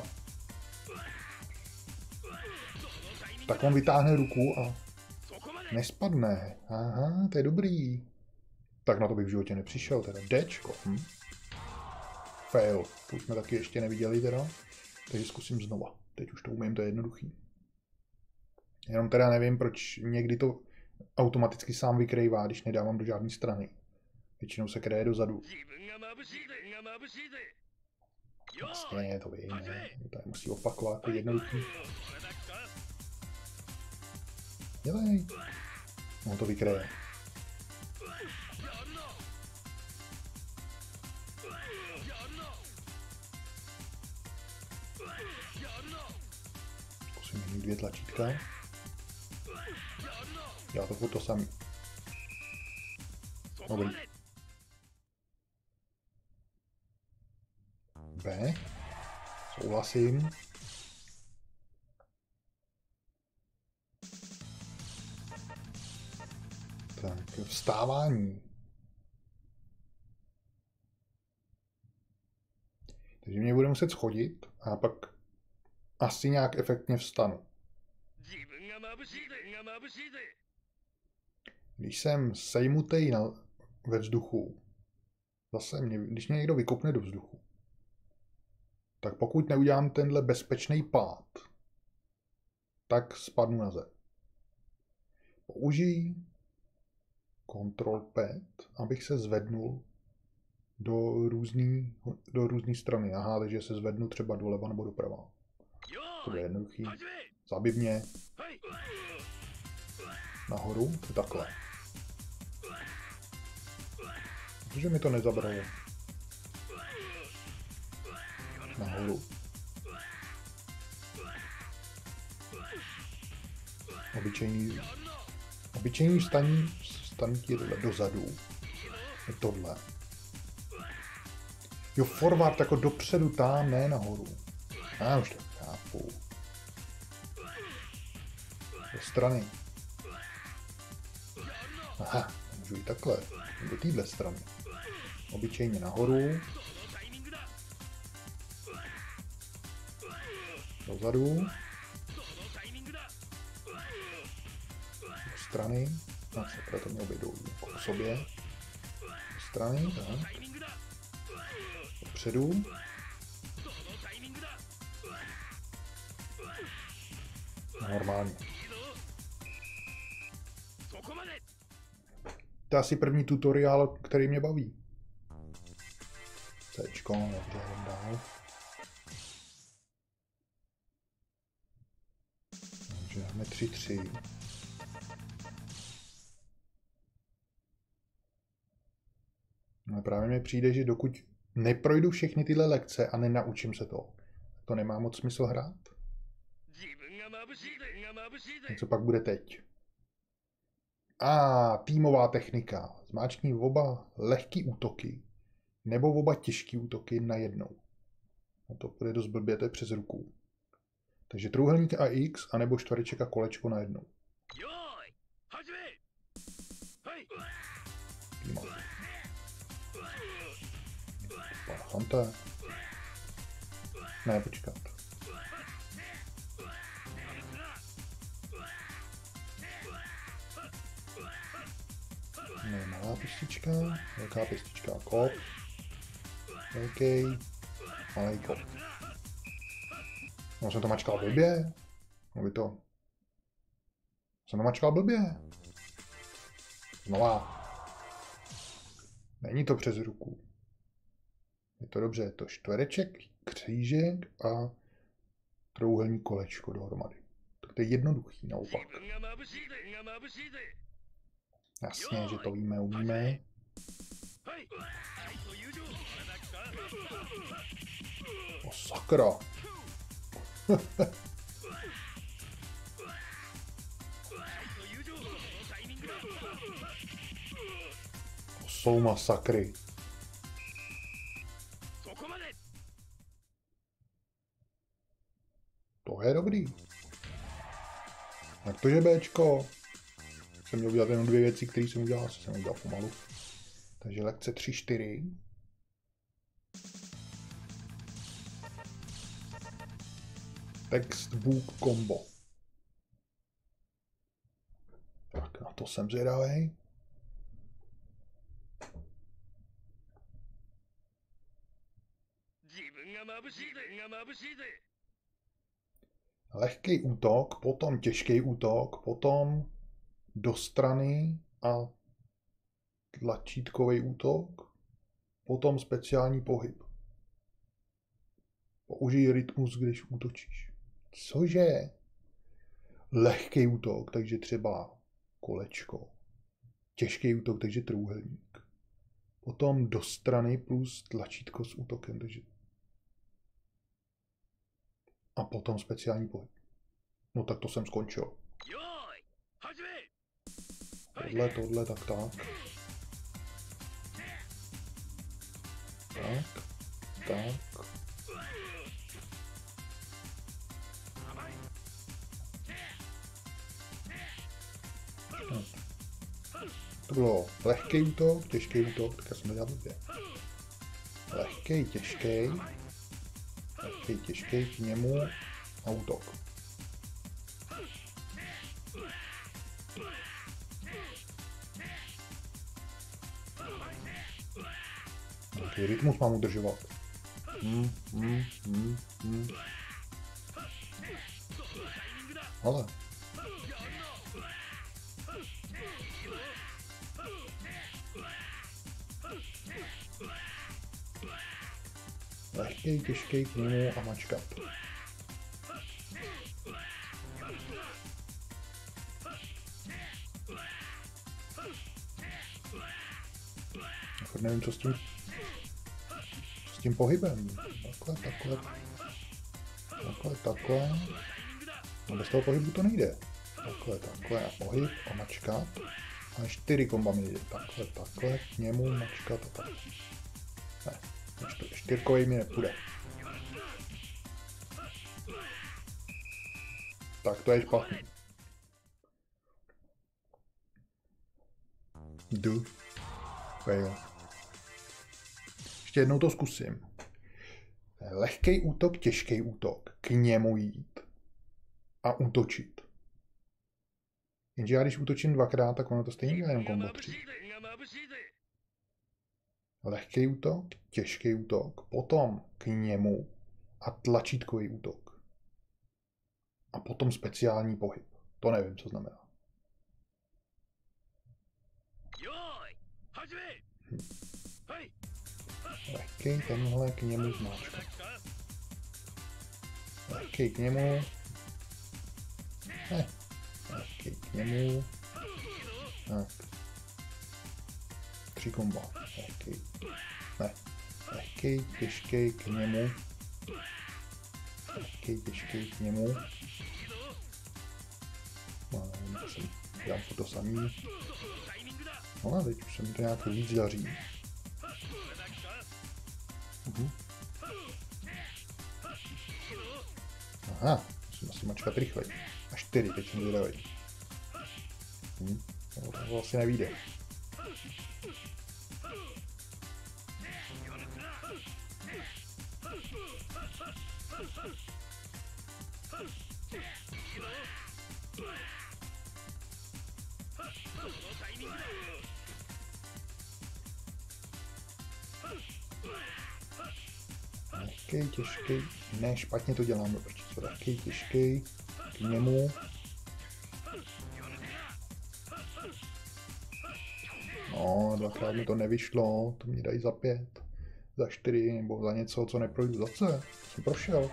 tak on vytáhne ruku a nespadne. Aha, to je dobrý. Tak na to bych v životě nepřišel, teda Dčko. Hm? Fail. To už jsme taky ještě neviděli teda. Takže zkusím znova. Teď už to umím, to je jednoduchý. Jenom teda nevím, proč někdy to automaticky sám vykrývá, když nedávám do žádné strany. Většinou se kryje dozadu. Vlastně to vím, ne? Tady musí opakovat, to je jednoduchý. Dělej. No to vykryje. Zkusím mít dvě tlačítka. Já to furt to samý. Dobrý. B. Souhlasím. Tak, vstávání. Takže mě bude muset schodit a pak asi nějak efektně vstanu. Když jsem sejmutej na, ve vzduchu, zase mě, když mě někdo vykopne do vzduchu, tak pokud neudělám tenhle bezpečný pád, tak spadnu na zem. Použij Ctrl pět, abych se zvednul do různý, do různý strany. Aha, takže se zvednu třeba doleva nebo doprava. To je jednoduchý. Zabij mě. Nahoru, to je takhle. Protože mi to nezabralo. Nahoru. Obyčejný, obyčejný staní, staní tohle dozadu. Je tohle. Jo, forward jako dopředu tam, ne nahoru. A už to chápu. Do strany. Aha, můžu jít takhle. Do téhle strany. Obyčejně nahoru. Dozadu. Do strany. No, sakra, to mělo být dolů. Jako k sobě. Do strany, tak. Dopředu. Normálně. To je asi první tutoriál, který mě baví. Cčko, dobře, jdem dál. Takže máme tři tři. No právě mi přijde, že dokud neprojdu všechny tyhle lekce a nenaučím se to, to nemá moc smysl hrát. Co pak bude teď? A týmová technika. Zmáčkni oba lehký útoky nebo oba těžký útoky najednou. No to bude dost blbě, to je přes ruku. Takže trojúhelník a X, anebo čtvereček a kolečko najednou. Týmová. Parchante. Ne, počkat. Ne, malá pěstička, velká pěstička, kop, velký, malý kop. No, jsem to mačkal blbě, no by to, jsem to mačkal blbě. Znova. Není to přes ruku. Je to dobře, je to čtvereček, křížek a trojúhelní kolečko dohromady. Tak to je jednoduchý naopak. Jasně, že to víme, umíme. O sakra. To jsou masakry. To je dobrý. Jak to je Bčko? Jsem měl udělat jenom dvě věci, které jsem udělal, asi jsem udělal pomalu. Takže lekce tři čtyři. Textbook combo. Tak na to jsem zvědavý. Lehký útok, potom těžký útok, potom do strany a tlačítkový útok, potom speciální pohyb. Použij rytmus, když útočíš. Cože? Lehký útok, takže třeba kolečko. Těžký útok, takže trůhelník. Potom do strany plus tlačítko s útokem, takže... A potom speciální pohyb. No tak to jsem skončil. Tohle, tohle, tak tak. Tak, tak. No. To bylo lehký útok, těžký útok, tak já jsem to dělal blbě. Lehký, těžký. Lehký, těžký, k němu a útok. Jaký rytmus mám udržovat? Hmm, hmm, hmm, hmm. Ale. Lehkej, těžkej k němu a mačkat. Nevím, co s tím, co s tím pohybem. Takhle, takhle, takhle, takhle. No bez toho pohybu to nejde. Takhle, takhle a pohyb a mačkat. A čtyři komba mi jde. Takhle, takhle, k němu mačkat a tak. Ne, čtyřkovej mi nepůjde. Tak to je špatný. Jdu. Fail. Ještě jednou to zkusím. Lehký útok, těžký útok. K němu jít. A útočit. Jenže já když útočím dvakrát, tak ono to stejně dělá jenom kombo tři. Lehký útok, těžký útok. Potom k němu a tlačítkový útok. A potom speciální pohyb. To nevím, co znamená. Hm. Lehkej tenhle k němu zmáčka. Lehkej k němu. Ne. Lehkej k němu. Tak. Tři komba. Lehkej. Ne. Lehkej, těžkej k němu. Lehkej, těžkej k němu. No, nevím, to jsem dělám to samý. No a teď už se mi to nějak víc daří. Uhum. Aha, musím asi mačkat rychleji. A čtyři, teď jsem zvědavý. Hm, no, to asi nevíde. Lehkej, těžkej, ne, špatně to dělám, protože lehkej, těžkej, k němu. No, dvakrát mi to nevyšlo, to mě dají za pět, za čtyři, nebo za něco, co neprojdu za C, to jsem prošel.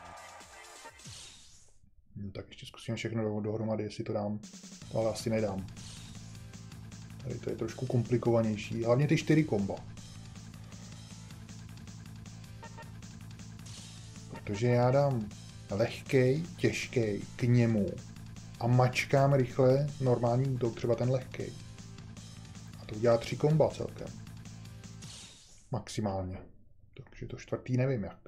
Hm, tak ještě zkusím všechno dohromady, jestli to dám, to ale asi nedám. Tady to je trošku komplikovanější, hlavně ty čtyři komba. Protože já dám lehkej, těžkej k němu a mačkám rychle normální útok, třeba ten lehkej. A to udělá tři komba celkem. Maximálně. Takže to čtvrtý nevím jak.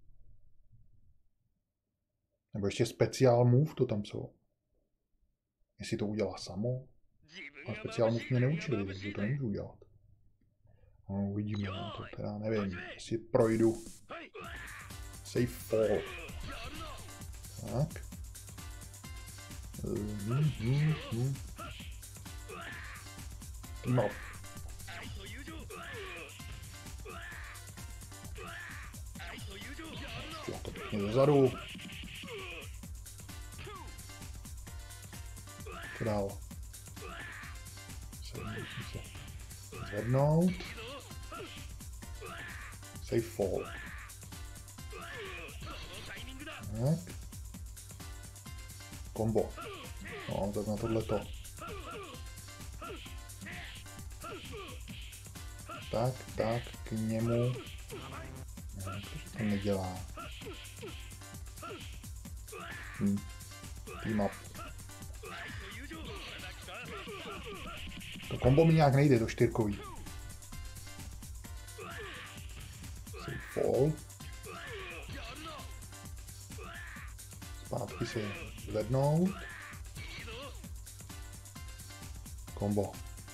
Nebo ještě speciál move to tam jsou. Jestli to udělá samo. A speciál move mě neučili, takže to nemůžu udělat. No, uvidíme, no, to teda nevím, jestli projdu. Safe fall. Tak. Mm, mm, mm. Team up. Jo, to pěkně dozadu. Co dál? Se musím se zvednout. Safe fall. Tak. Kombo. No, tak na tohleto. Tak, tak, k němu. Ne, to nedělá. Hm. Team up. To kombo mi nějak nejde, to čtyřkový. Safe fall. Zpátky si zvednout. Kombo.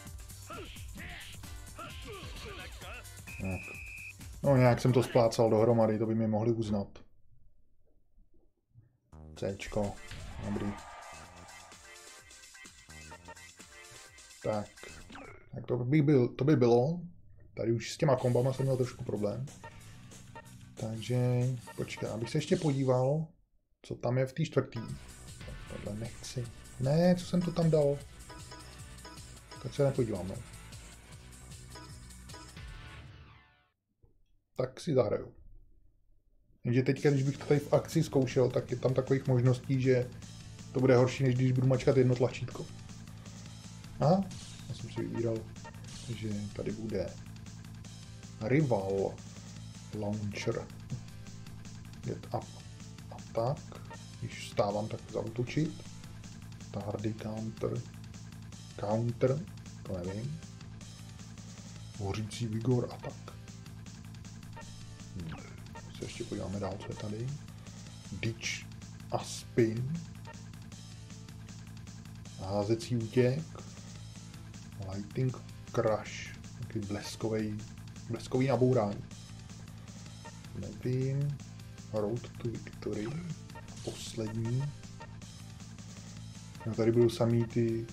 Tak. No nějak jsem to splácal dohromady, to by mi mohli uznat. Cčko. Dobrý. Tak. Tak to by, byl, to by bylo. Tady už s těma kombama jsem měl trošku problém. Takže počkej, abych se ještě podíval, co tam je v té čtvrtý. Tohle nechci. Ne, co jsem to tam dal? Tak se nepodíváme. Tak si zahraju. Jenže teďka, když bych to tady v akci zkoušel, tak je tam takových možností, že to bude horší, než když budu mačkat jedno tlačítko. Aha, já jsem si vybíral, že tady bude Rival Launcher. Get up. A tak, když stávám, tak zautočit. Tardy counter. Counter, to nevím. Hořící vigor a tak. Hmm. Se ještě podíváme dál, co je tady. Ditch a spin. Házecí útěk. Lighting crash. Takový bleskový, bleskový nabourání. Nevím. Road to victory. Poslední. No tady budou samý ty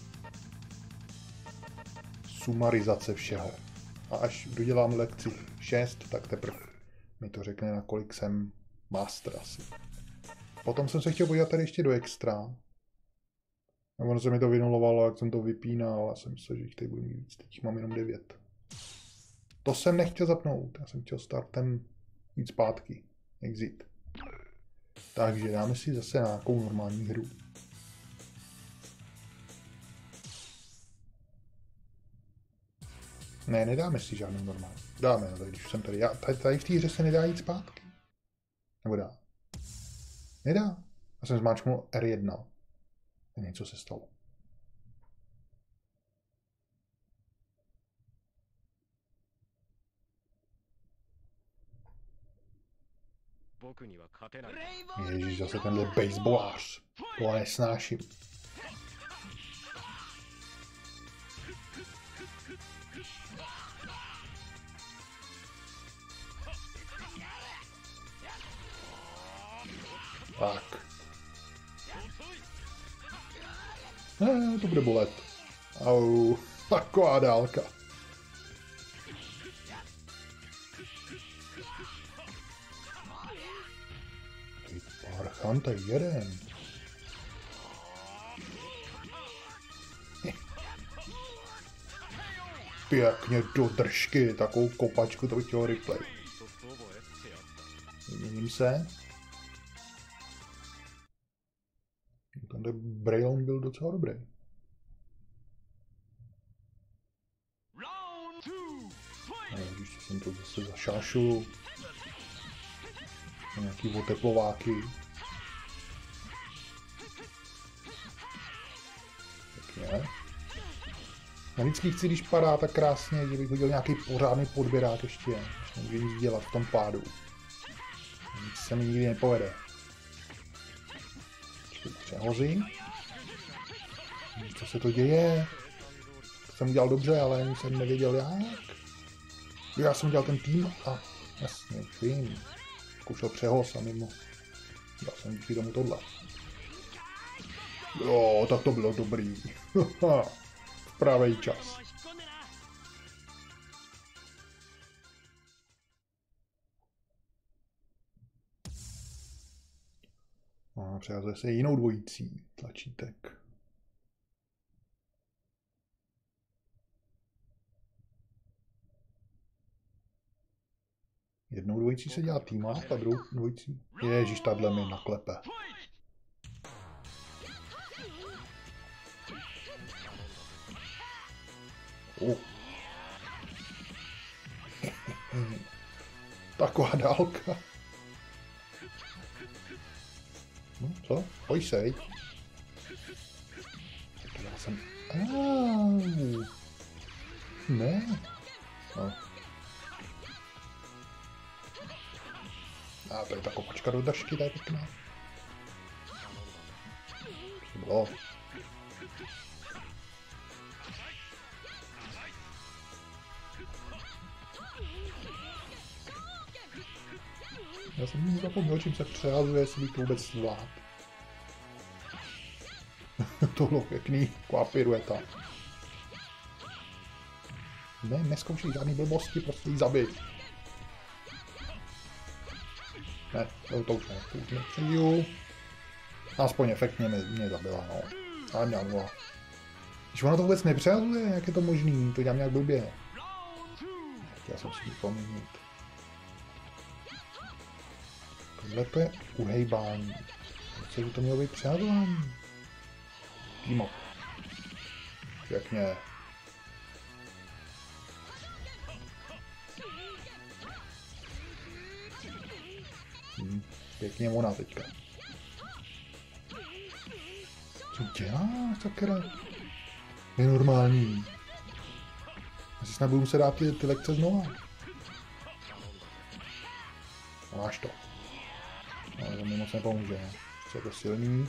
sumarizace všeho. A až dodělám lekci šest, tak teprve mi to řekne, na kolik jsem master asi. Potom jsem se chtěl podívat tady ještě do extra. A ono se mi to vynulovalo, jak jsem to vypínal, a jsem myslel, že jich tady budu mít víc. Teď mám jenom devět. To jsem nechtěl zapnout, já jsem chtěl startem jít zpátky. Exit. Takže dáme si zase nějakou normální hru. Ne, nedáme si žádnou normální. Dáme, no, tady, když jsem tady. Já, tady, tady v té hře se nedá jít zpátky. Nebo dá? Nedá. Já jsem zmáčknul R jedna. A něco se stalo. Ježíš, zase tenhle baseballář. To nesnáším. Tak. Ne, to bude bolet. Au, taková dálka. Ty parchan, to je jeden. Pěkně do držky, takovou kopačku, to bych chtěl replay. Vyměním se. Tenhle Braillon byl docela dobrý. Když jsem to zase zašášul. Nějaký oteplováky. Ne? Já vždycky chci, když padá tak krásně, že bych hodil nějaký pořádný podběrák ještě. Už nemůže nic dělat v tom pádu. Nic se mi nikdy nepovede. Přehozím. Co se to děje? To jsem udělal dobře, ale ani jsem nevěděl jak. Já jsem udělal ten tým a jasně, už vím. Zkoušel přehoz a mimo. Dal jsem díky tomu tohle. Jo, tak to bylo dobrý. V pravý čas. A přehazuje se jinou dvojicí tlačítek. Jednou dvojicí se dělá týma, a druhou dvojicí. Ježíš, tahle mi naklepe. Uh. Taková dálka. No co? Pojď sej. Já jsem... Au. Ne. No. A to je ta kopačka do držky, to je pěkná. Co bylo? Já jsem zapomněl, čím se přehazuje, jestli bych to vůbec zvlád. To bylo pěkný, taková pirueta. Ne, neskoušej žádný blbosti, prostě jí zabij. Ne, to, to už ne, to už nepřeju. Aspoň efektně mě, mě zabila, no. Ale měla nula. Když ona to vůbec nepřehazuje, jak je to možný, to dělám nějak blbě. Chtěl jsem si vypoměnit. Tohle to je uhejbání. Co by to mělo být přehazování? Týmo. Pěkně. Hm, pěkně ona teďka. Co dělá, sakra? Je normální. Asi snad budu muset dát ty, ty lekce znova. Máš to. Ale to mi moc nepomůže. Ještě je to silný.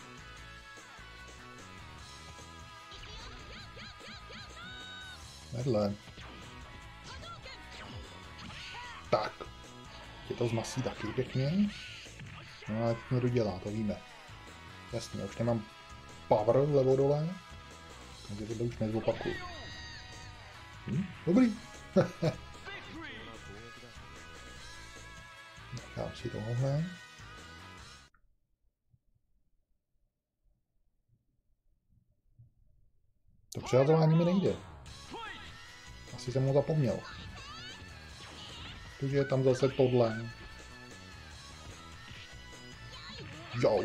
Vedle. Tak. Je to zmasí taky pěkně. No ale to dodělá, to víme. Jasně, už nemám power levo dole. Takže tohle už nezopakuju. Hm, dobrý. Nechám si tohle. To přehazování mi nejde. Asi jsem ho zapomněl. Takže je tam zase tohle. Jo.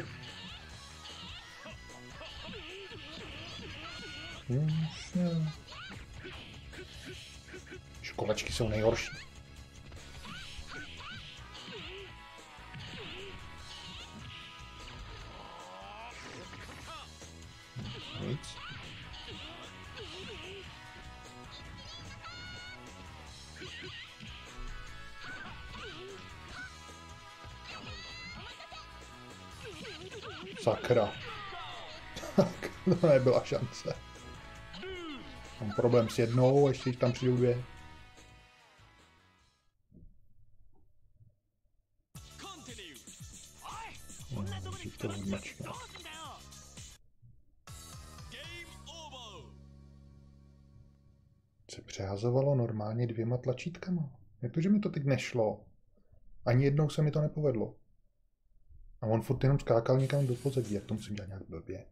Jasně. Školečky jsou nejhorší. Nic. Sakra. Tak, to nebyla šance. Mám problém s jednou, ještě tam přijdou dvě. To odmačka. Se přehazovalo normálně dvěma tlačítkama. Jak to, že mi to teď nešlo? Ani jednou se mi to nepovedlo. A on furt jenom skákal někam do pozadí, jak to musím dělat nějak blbě.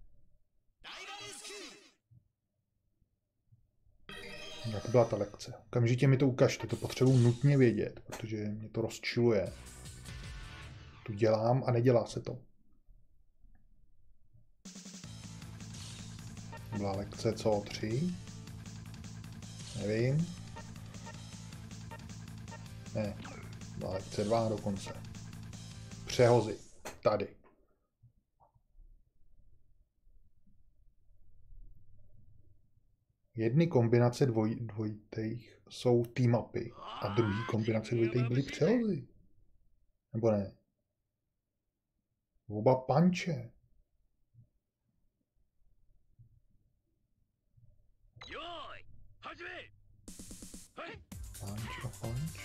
Jak byla ta lekce? Okamžitě mi to ukažte, to potřebuji nutně vědět, protože mě to rozčiluje. Tu dělám a nedělá se to. Byla lekce co? Tři? Nevím. Ne, byla lekce dva dokonce. Přehozy. Tady. Jedny kombinace dvoj, dvojitých jsou team-upy a druhý kombinace dvojitých byly přehozy. Nebo ne? Oba panče. Punch a punch.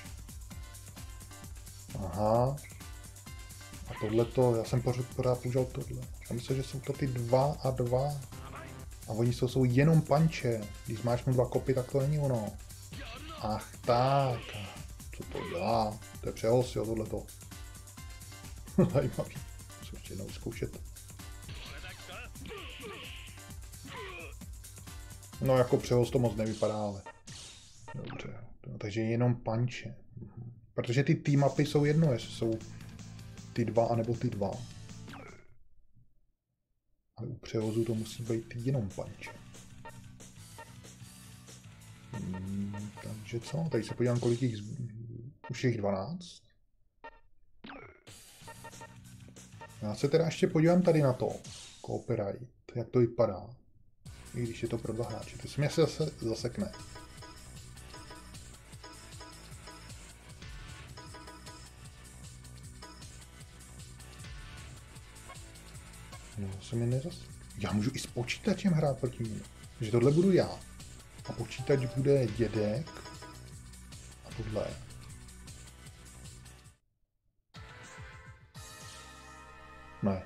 Aha. A tohleto, já jsem pořád, pořád použil tohle. Já myslím, že jsou to ty dva a dva. A oni jsou, jsou jenom panče. Když máš mu dva kopy, tak to není ono. Ach tak. Co to dělá? To je přehoz, jo, tohleto. Zajímavý. Musím ještě jednou zkoušet. No jako přehoz to moc nevypadá, ale... Dobře. No, takže jenom panče. Protože ty team-upy jsou jedno, jestli jsou ty dva, anebo ty dva. Ale u převozu to musí být jenom panče. Hmm, takže co? Tady se podívám, kolik jich... Už je jich dvanáct. Já se teda ještě podívám tady na to. Copyright. Jak to vypadá. I když je to pro dva hráče. To se mě se zase zasekne. No, se mi nezas... Já můžu i s počítačem hrát proti němu. Takže tohle budu já. A počítač bude dědek. A tohle. Ne.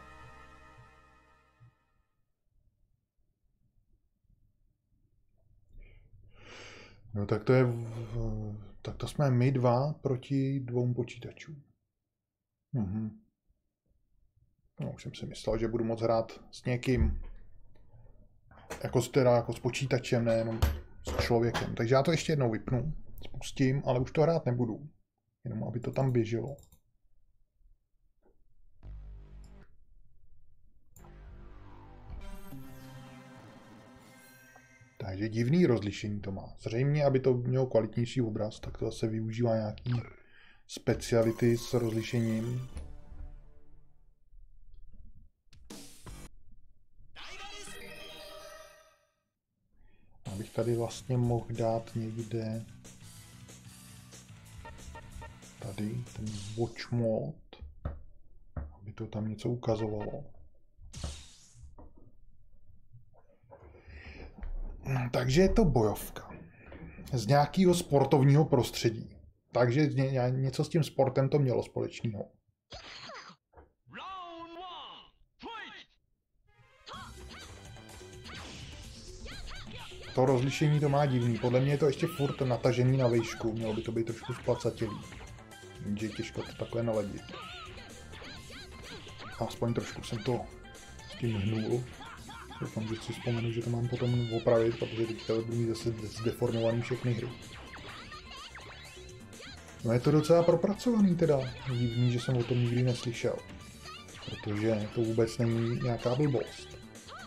No tak to je... V... Tak to jsme my dva proti dvou počítačům. Mhm. No, už jsem si myslel, že budu moc hrát s někým, jako s, teda, jako s počítačem, nejenom s člověkem. Takže já to ještě jednou vypnu, spustím, ale už to hrát nebudu. Jenom aby to tam běželo. Takže divný rozlišení to má. Zřejmě, aby to mělo kvalitnější obraz, tak to zase využívá nějaký speciality s rozlišením. Abych tady vlastně mohl dát někde tady ten watch mode, aby to tam něco ukazovalo. Takže je to bojovka z nějakého sportovního prostředí. Takže něco s tím sportem to mělo společného. To rozlišení to má divný. Podle mě je to ještě furt natažený na výšku. Mělo by to být trošku splacatělý. Jenže je těžko to takhle naladit. Aspoň trošku jsem to s tím hnul. Doufám, že si vzpomenu, že to mám potom opravit, protože teďka budu mít zase zdeformovaný všechny hry. No je to docela propracovaný teda. Divný, že jsem o tom nikdy neslyšel. Protože to vůbec není nějaká blbost.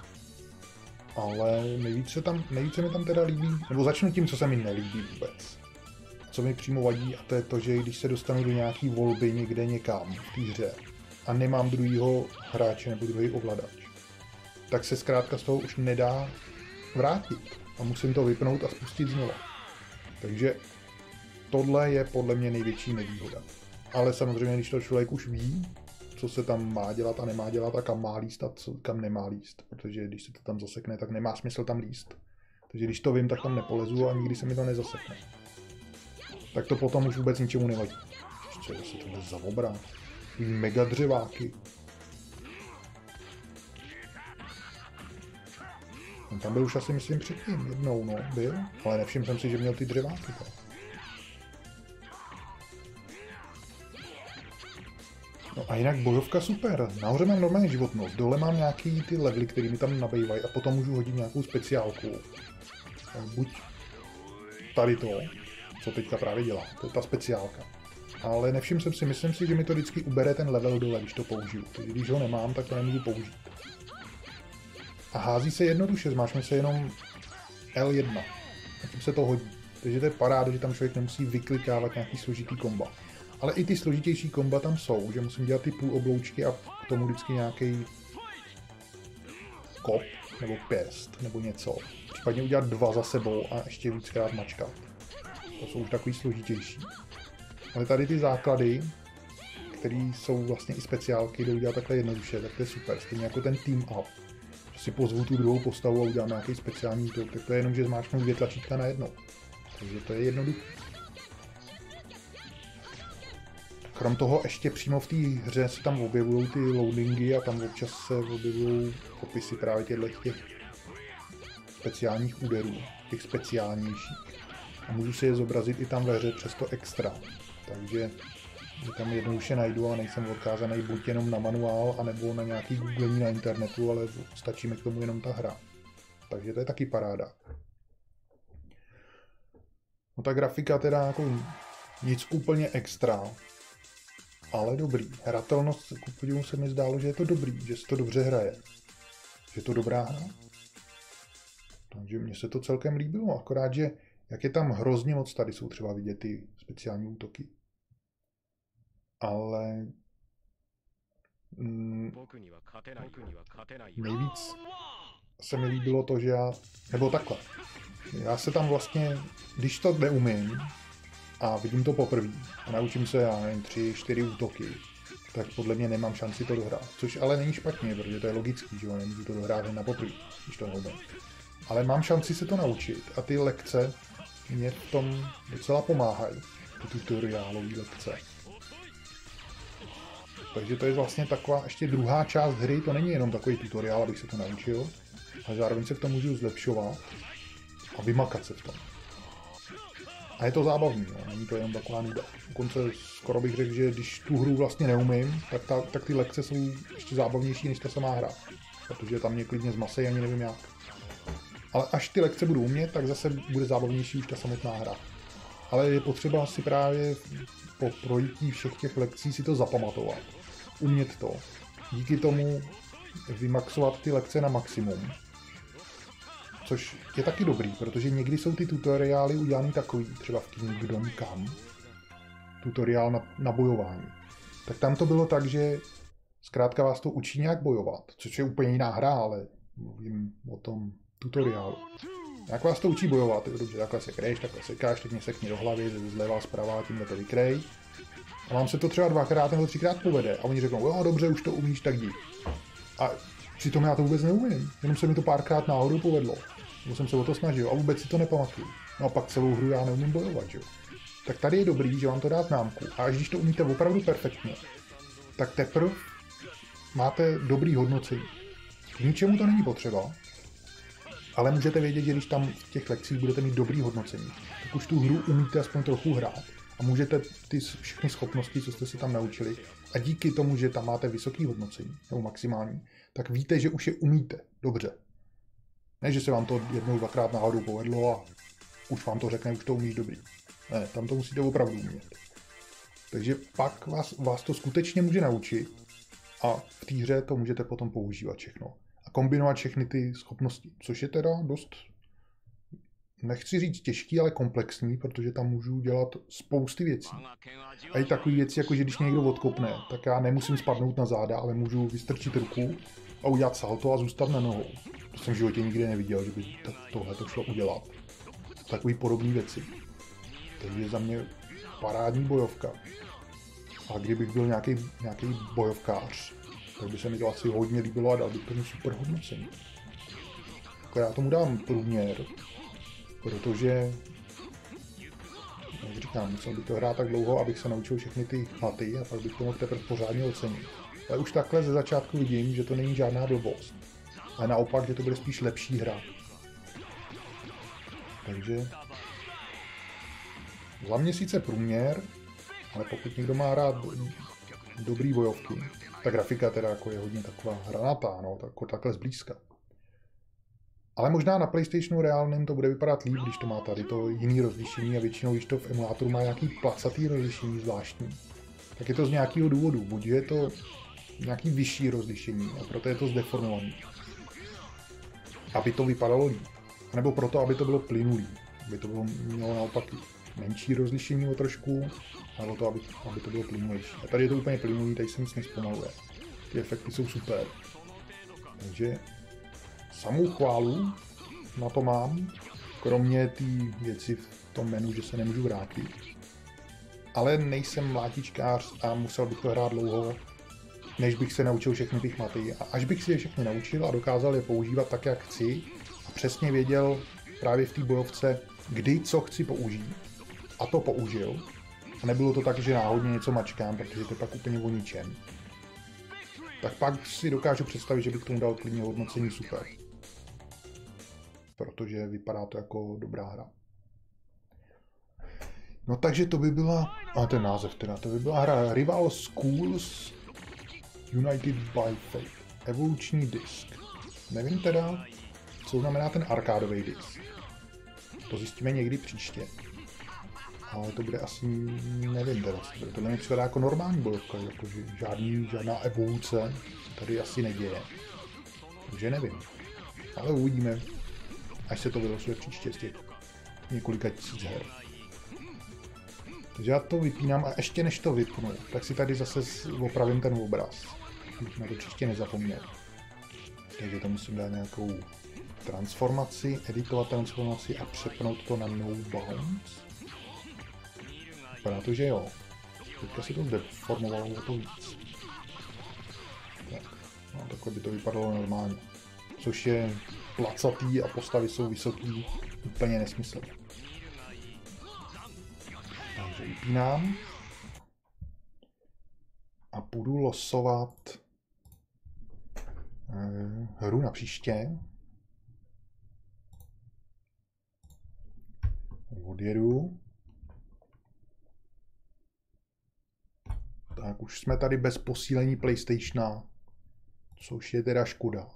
Ale nejvíce, tam, nejvíce mi tam teda líbí, nebo začnu tím, co se mi nelíbí vůbec. Co mi přímo vadí, a to je to, že když se dostanu do nějaký volby někde někam v té hře a nemám druhýho hráče nebo druhý ovladač, tak se zkrátka z toho už nedá vrátit. A musím to vypnout a spustit znovu. Takže tohle je podle mě největší nevýhoda. Ale samozřejmě, když to člověk už ví, co se tam má dělat a nemá dělat a kam má líst a co, kam nemá líst. Protože když se to tam zasekne, tak nemá smysl tam líst. Takže když to vím, tak tam nepolezu a nikdy se mi to nezasekne. Tak to potom už vůbec ničemu nevadí. Ještě zase tohle za obra. Mega dřeváky. On tam byl už asi, myslím, předtím. Jednou, no, byl. Ale nevšiml jsem si, že měl ty dřeváky. Tak. No a jinak bojovka super. Nahoře mám normální životnost. Dole mám nějaký ty levely, které mi tam nabývají a potom můžu hodit nějakou speciálku. Buď tady to, co teďka právě dělá. To je ta speciálka. Ale nevšiml jsem si, myslím si, že mi to vždycky ubere ten level dole, když to použiju. Takže když ho nemám, tak to nemůžu použít. A hází se jednoduše, zmáčkne se jenom L jedna. A tím se to hodí. Takže to je paráda, že tam člověk nemusí vyklikávat nějaký složitý komba. Ale i ty složitější komba tam jsou, že musím dělat ty půl obloučky a k tomu vždycky nějaký kop, nebo pěst, nebo něco. Případně udělat dva za sebou a ještě víckrát mačkat. To jsou už takový složitější. Ale tady ty základy, které jsou vlastně i speciálky, jdou dělat takhle jednoduše, tak to je super. Stejně jako ten team up. Že si pozvu tu druhou postavu a udělám nějaký speciální útok, tak to je jenom, že zmáčknu dvě tlačítka na jedno. Takže to je jednoduché. Krom toho ještě přímo v té hře se tam objevují ty loadingy a tam občas se objevují popisy právě těchto těch speciálních úderů, těch speciálnějších. A můžu si je zobrazit i tam ve hře přes to extra. Takže je tam jednoduše najdu a nejsem odkázaný buď jenom na manuál, anebo na nějaký googlení na internetu, ale stačí mi k tomu jenom ta hra. Takže to je taky paráda. No ta grafika teda jako nic úplně extra, ale dobrý. Hratelnost, ku podivu se mi zdálo, že je to dobrý, že se to dobře hraje. Že je to dobrá hra. Takže mně se to celkem líbilo, akorát, že jak je tam hrozně moc, tady jsou třeba vidět ty speciální útoky. Ale mm, nejvíc se mi líbilo to, že já, nebo takhle, já se tam vlastně, když to neumím a vidím to poprvé a naučím se, já nevím, tři, čtyři útoky, tak podle mě nemám šanci to dohrát. Což ale není špatně, protože to je logický, že jo, nemůžu to dohrát jen na poprvé, když to neumím. Ale mám šanci se to naučit a ty lekce mě v tom docela pomáhají, ty tutoriálové lekce. Takže to je vlastně taková ještě druhá část hry, to není jenom takový tutoriál, abych se to naučil, ale zároveň se v tom můžu zlepšovat a vymakat se v tom. A je to zábavný, no? Není to jenom taková nuda. Dokonce skoro bych řekl, že když tu hru vlastně neumím, tak, ta, tak ty lekce jsou ještě zábavnější než ta samá hra. Protože tam mě klidně zmasej, ani nevím jak. Ale až ty lekce budu umět, tak zase bude zábavnější už ta samotná hra. Ale je potřeba si právě po projití všech těch lekcí si to zapamatovat. Umět to. Díky tomu vymaxovat ty lekce na maximum. Což je taky dobrý, protože někdy jsou ty tutoriály udělaný takový, třeba v Kingdom Come, tutoriál na, na bojování. Tak tam to bylo tak, že zkrátka vás to učí nějak bojovat, což je úplně jiná hra, ale mluvím o tom tutoriálu. Jak vás to učí bojovat, je dobře, takhle se krejš, takhle sekáš, teď mě sekni do hlavy, zleva, zprava, tímhle to vykrej. A vám se to třeba dvakrát nebo třikrát povede a oni řeknou, jo dobře, už to umíš, tak jdi. A přitom já to vůbec neumím, jenom se mi to párkrát náhodou povedlo. Nebo jsem se o to snažil a vůbec si to nepamatuju. No a pak celou hru já neumím bojovat, že jo. Tak tady je dobrý, že vám to dá známku a až když to umíte opravdu perfektně, tak teprve máte dobrý hodnocení. K ničemu to není potřeba, ale můžete vědět, že když tam v těch lekcích budete mít dobrý hodnocení, tak už tu hru umíte aspoň trochu hrát a můžete ty všechny schopnosti, co jste se tam naučili, a díky tomu, že tam máte vysoké hodnocení, nebo maximální, tak víte, že už je umíte dobře. Ne, že se vám to jednou, dvakrát náhodou povedlo a už vám to řekne, už to umíš dobrý. Ne, tam to musíte opravdu umět. Takže pak vás, vás to skutečně může naučit a v té hře to můžete potom používat všechno. A kombinovat všechny ty schopnosti, což je teda dost, nechci říct těžký, ale komplexní, protože tam můžu dělat spousty věcí. A i takové věci, jako že když někdo odkopne, tak já nemusím spadnout na záda, ale můžu vystrčit ruku a udělat salto a zůstat na nohou. To jsem v životě nikdy neviděl, že by tohle to šlo udělat. Takový podobné věci. Takže za mě parádní bojovka. A kdybych byl nějaký, nějaký bojovkář, tak by se mi to asi hodně líbilo a dal bych tomu super hodnocení. Tak já tomu dám průměr, protože, jak říkám, musel bych to hrát tak dlouho, abych se naučil všechny ty chaty a pak bych to mohl teprve pořádně ocenit. Ale už takhle ze začátku vidím, že to není žádná blbost. Ale naopak, že to bude spíš lepší hra. Takže za mě sice průměr, ale pokud někdo má rád dobrý bojovky, ta grafika teda jako je hodně taková hranatá, no, tak, takhle zblízka. Ale možná na PlayStationu reálném to bude vypadat líp, když to má tady to jiný rozlišení a většinou, když to v emulátoru má nějaký placatý rozlišení zvláštní, tak je to z nějakého důvodu. Buď je to nějaký vyšší rozlišení a proto je to zdeformovaný, aby to vypadalo líp. Nebo proto, aby to bylo plynulý, aby to bylo, mělo naopak menší rozlišení o trošku, nebo to, aby, aby to bylo plynulejší. A tady je to úplně plynulý, tady se nic nespomaluje. Ty efekty jsou super. Takže samou chválu na to mám, kromě té věci v tom menu, že se nemůžu vrátit. Ale nejsem mlátičkář a musel bych to hrát dlouho, než bych se naučil všechny ty chmaty. A až bych si je všechny naučil a dokázal je používat tak, jak chci, a přesně věděl právě v té bojovce, kdy co chci použít, a to použil. A nebylo to tak, že náhodně něco mačkám, protože to je pak úplně o ničem. Tak pak si dokážu představit, že bych tomu dal klidně hodnocení super. Protože vypadá to jako dobrá hra. No takže to by byla, a ten název teda, to by byla hra Rival Schools United by Fate. Evoluční disk. Nevím teda, co znamená ten arkádový disk. To zjistíme někdy příště. Ale to bude asi, nevím teda, co to bude. Tohle mi připadá jako normální bojovka, jakože žádný, žádná evoluce tady asi neděje. Takže nevím. Ale uvidíme, až se to vylosuje příště z těch několika tisíc her. Takže já to vypínám a ještě než to vypnu, tak si tady zase opravím ten obraz. Abych na to příště nezapomněl. Takže to musím dát nějakou transformaci, editovat transformaci a přepnout to na no bounds. Vypadá to, že jo. Teďka si to zdeformovalo o to víc. Tak, no, takhle by to vypadalo normálně. Což je placatý a postavy jsou vysoký, úplně nesmysl. Takže vypínám. A půjdu losovat eh, hru na příště. Odjedu. Tak už jsme tady bez posílení PlayStationa, což je teda škoda.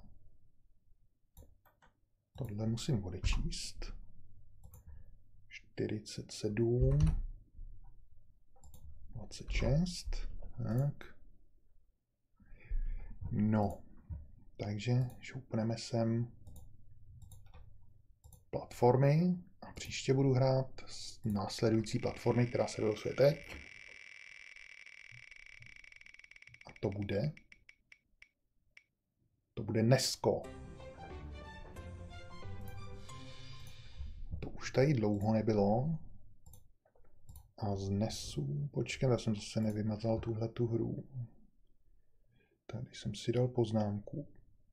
Tohle musím odečíst. čtyřicet sedm. dvacet šest. Tak. No. Takže šoupneme sem platformy a příště budu hrát z následující platformy, která se vylosuje teď. A to bude to bude Nesko. To už tady dlouho nebylo. A z Nesu, počkej, já jsem zase nevymazal tuhle tu hru. Tady jsem si dal poznámku.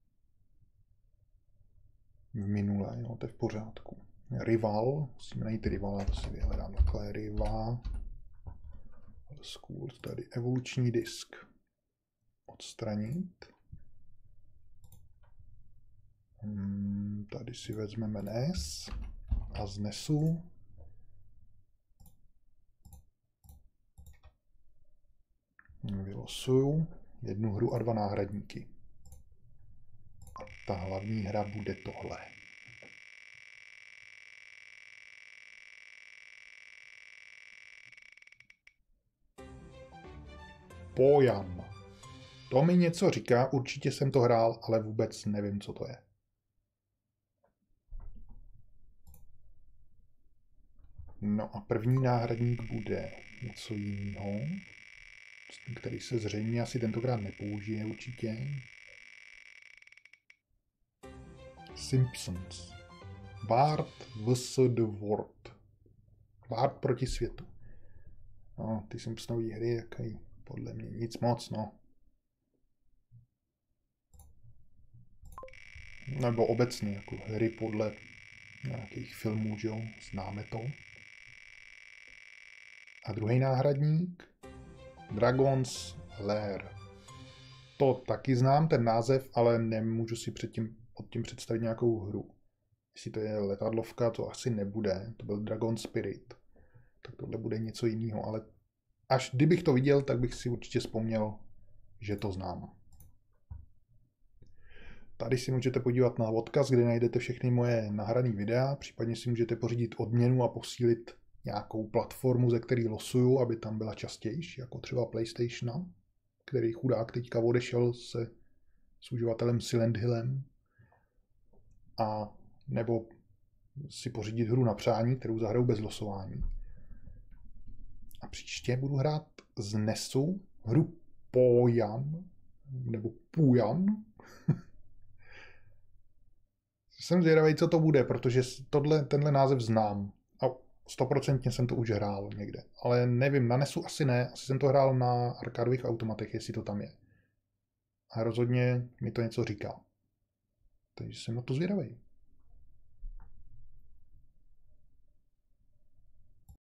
V minule, jo, to je v pořádku. Rival, musíme najít Rivala, to si vyhledám takhle, Rival. Schools, tady evoluční disk. Odstranit. Hmm, tady si vezmeme Nes a z Nesu vylosuju jednu hru a dva náhradníky. A ta hlavní hra bude tohle. Pojan. To mi něco říká, určitě jsem to hrál, ale vůbec nevím, co to je. No a první náhradník bude něco jiného, který se zřejmě asi tentokrát nepoužije určitě. Simpsons. Bart versus the World. Bart proti světu. No, ty Simpsonový hry, jaký podle mě nic moc, no. Nebo obecně, jako hry podle nějakých filmů, že jo, známe to. A druhý náhradník, Dragon's Lair. To taky znám, ten název, ale nemůžu si předtím, pod tím představit nějakou hru. Jestli to je letadlovka, to asi nebude, to byl Dragon Spirit. Tak tohle bude něco jiného, ale až kdybych to viděl, tak bych si určitě vzpomněl, že to znám. Tady si můžete podívat na odkaz, kde najdete všechny moje nahrané videa, případně si můžete pořídit odměnu a posílit nějakou platformu, ze který losuju, aby tam byla častější, jako třeba PlayStation, který chudák teďka odešel se s uživatelem Silent Hillem, a nebo si pořídit hru na přání, kterou zahraju bez losování. A příště budu hrát z Nesu hru Pojan, nebo Pujan. Jsem zvědavý, co to bude, protože tohle, tenhle název znám. A stoprocentně jsem to už hrál někde. Ale nevím, na nesu asi ne. Asi jsem to hrál na arkádových automatech, jestli to tam je. A rozhodně mi to něco říká. Takže jsem na to zvědavý.